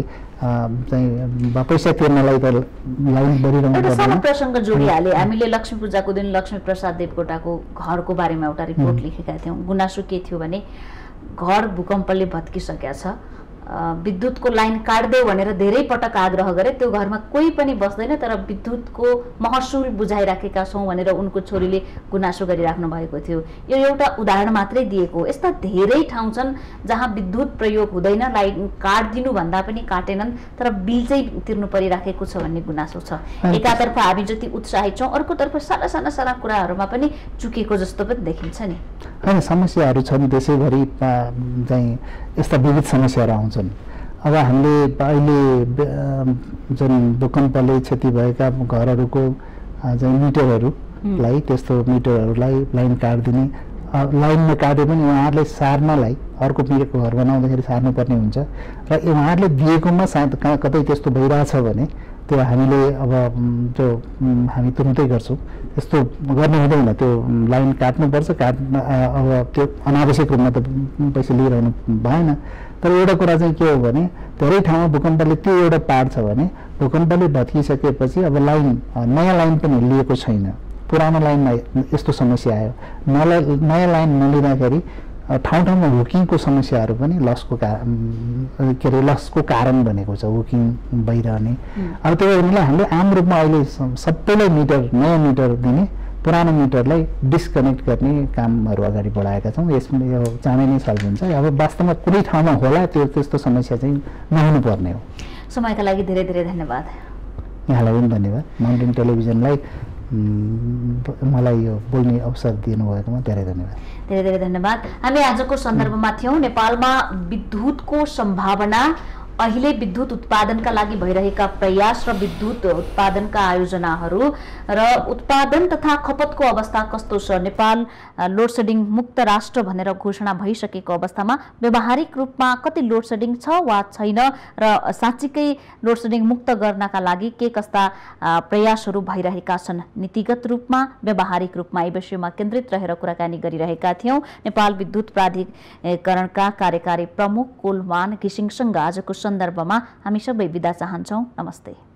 चाहिँ पैसा तिर्नलाई त लाइन बढिरहनु पर्दैन। प्रसङ्ग जोडिहाले, हामीले लक्ष्मी पूजाको दिन लक्ष्मी प्रसाद देवकोटाको घरको बारेमा एउटा रिपोर्ट लेखेका थियौँ। गुनासो के थियो भने घर भूकम्पले भत्किसकेका छ, विद्युतको लाइन काट्दै भनेर धेरै पटक आग्रह गरे, त्यो घरमा कोही पनि बस्दैन तर विद्युतको महसुल बुझाइराखेका छौँ भनेर उनको छोरीले गुनासो गरिराख्नु भएको थियो। यो एउटा उदाहरण मात्रै दिएको हो। यस्ता धेरै ठाउँ छन् जहाँ विद्युत प्रयोग हुँदैन, लाइन काटिदिनु भन्दा पनि काटेनन् तर बिल चाहिँ तिर्नु परिराखेको छ भन्ने गुनासो छ। एकातर्फ हामी जति उत्साहित छौँ, अर्कोतर्फ साना साना साना कुराहरूमा पनि चुकेको जस्तो पनि देखिन्छ नि। होइन, समस्याहरू छन् देशैभरि चाहिँ यस्ता विविध समस्याहरू आउँछन्। अब हामीले अहिले जुन भूकम्पले क्षति भएका घरहरूको चाहिँ मिटरहरूलाई, त्यस्तो मिटरहरूलाई लाइन काटिदिने, लाइनमा काट्यो पनि उहाँहरूले सार्नलाई अर्को मिटरको घर बनाउँदाखेरि सार्नुपर्ने हुन्छ र उहाँहरूले दिएकोमा सायद कतै त्यस्तो भइरहेछ भने त्यो हामीले अब जो हामी तुरुन्तै गर्छौँ त्यस्तो गर्नु हुँदैन। त्यो लाइन काट्नुपर्छ, काट्न अब त्यो अनावश्यक रूपमा त पैसा लिइरहनु भएन। तर एउटा कुरा चाहिँ के हो भने धेरै ठाउँमा भूकम्पले त्यो एउटा पार्ट छ भने भूकम्पले भत्किसकेपछि अब लाइन नयाँ लाइन पनि लिएको छैन। पुरानो लाइनमा यस्तो समस्या आयो, नयाँ लाइन नलिँदाखेरि ठाउँ ठाउँमा हुकिङको समस्याहरू पनि लसको का के अरे लसको कारण बनेको छ, हुकिङ भइरहने। अब त्यो हुनाले हामीले आम रूपमा अहिले सबैलाई मिटर नयाँ मिटर दिने, पुरानो मिटरलाई डिस्कनेक्ट गर्ने कामहरू अगाडि बढाएका छौँ। यसमा यो चाँडै नै सल्भ हुन्छ। अब वास्तवमा कुनै ठाउँमा होला त्यो त्यस्तो समस्या चाहिँ नहुनु पर्ने हो। समयका लागि धेरै धेरै धन्यवाद। यहाँलाई पनि धन्यवाद। माउन्टेन टेलिभिजनलाई मलाई यो बोल्ने अवसर दिनुभएकोमा धेरै धन्यवाद। धेरै धेरै धन्यवाद। हामी आजको सन्दर्भमा थियौँ नेपालमा विद्युतको सम्भावना, अहिले विद्युत उत्पादनका लागि भइरहेका प्रयास र विद्युत उत्पादनका आयोजनाहरू र उत्पादन तथा खपतको अवस्था कस्तो छ। नेपाल लोडसेडिङ मुक्त राष्ट्र भनेर घोषणा भइसकेको अवस्थामा व्यावहारिक रूपमा कति लोडसेडिङ छ वा छैन र साँच्चीकै लोडसेडिङ मुक्त गर्नका लागि के कस्ता प्रयासहरू भइरहेका छन्, नीतिगत रूपमा व्यावहारिक रूपमा यी विषयमा केन्द्रित रहेर कुराकानी गरिरहेका थियौँ। नेपाल विद्युत प्राधिकरणका कार्यकारी प्रमुख कोलमान घिसिङसँग आजको सन्दर्भमा हामी सबै बिदा चाहन्छौँ। नमस्ते।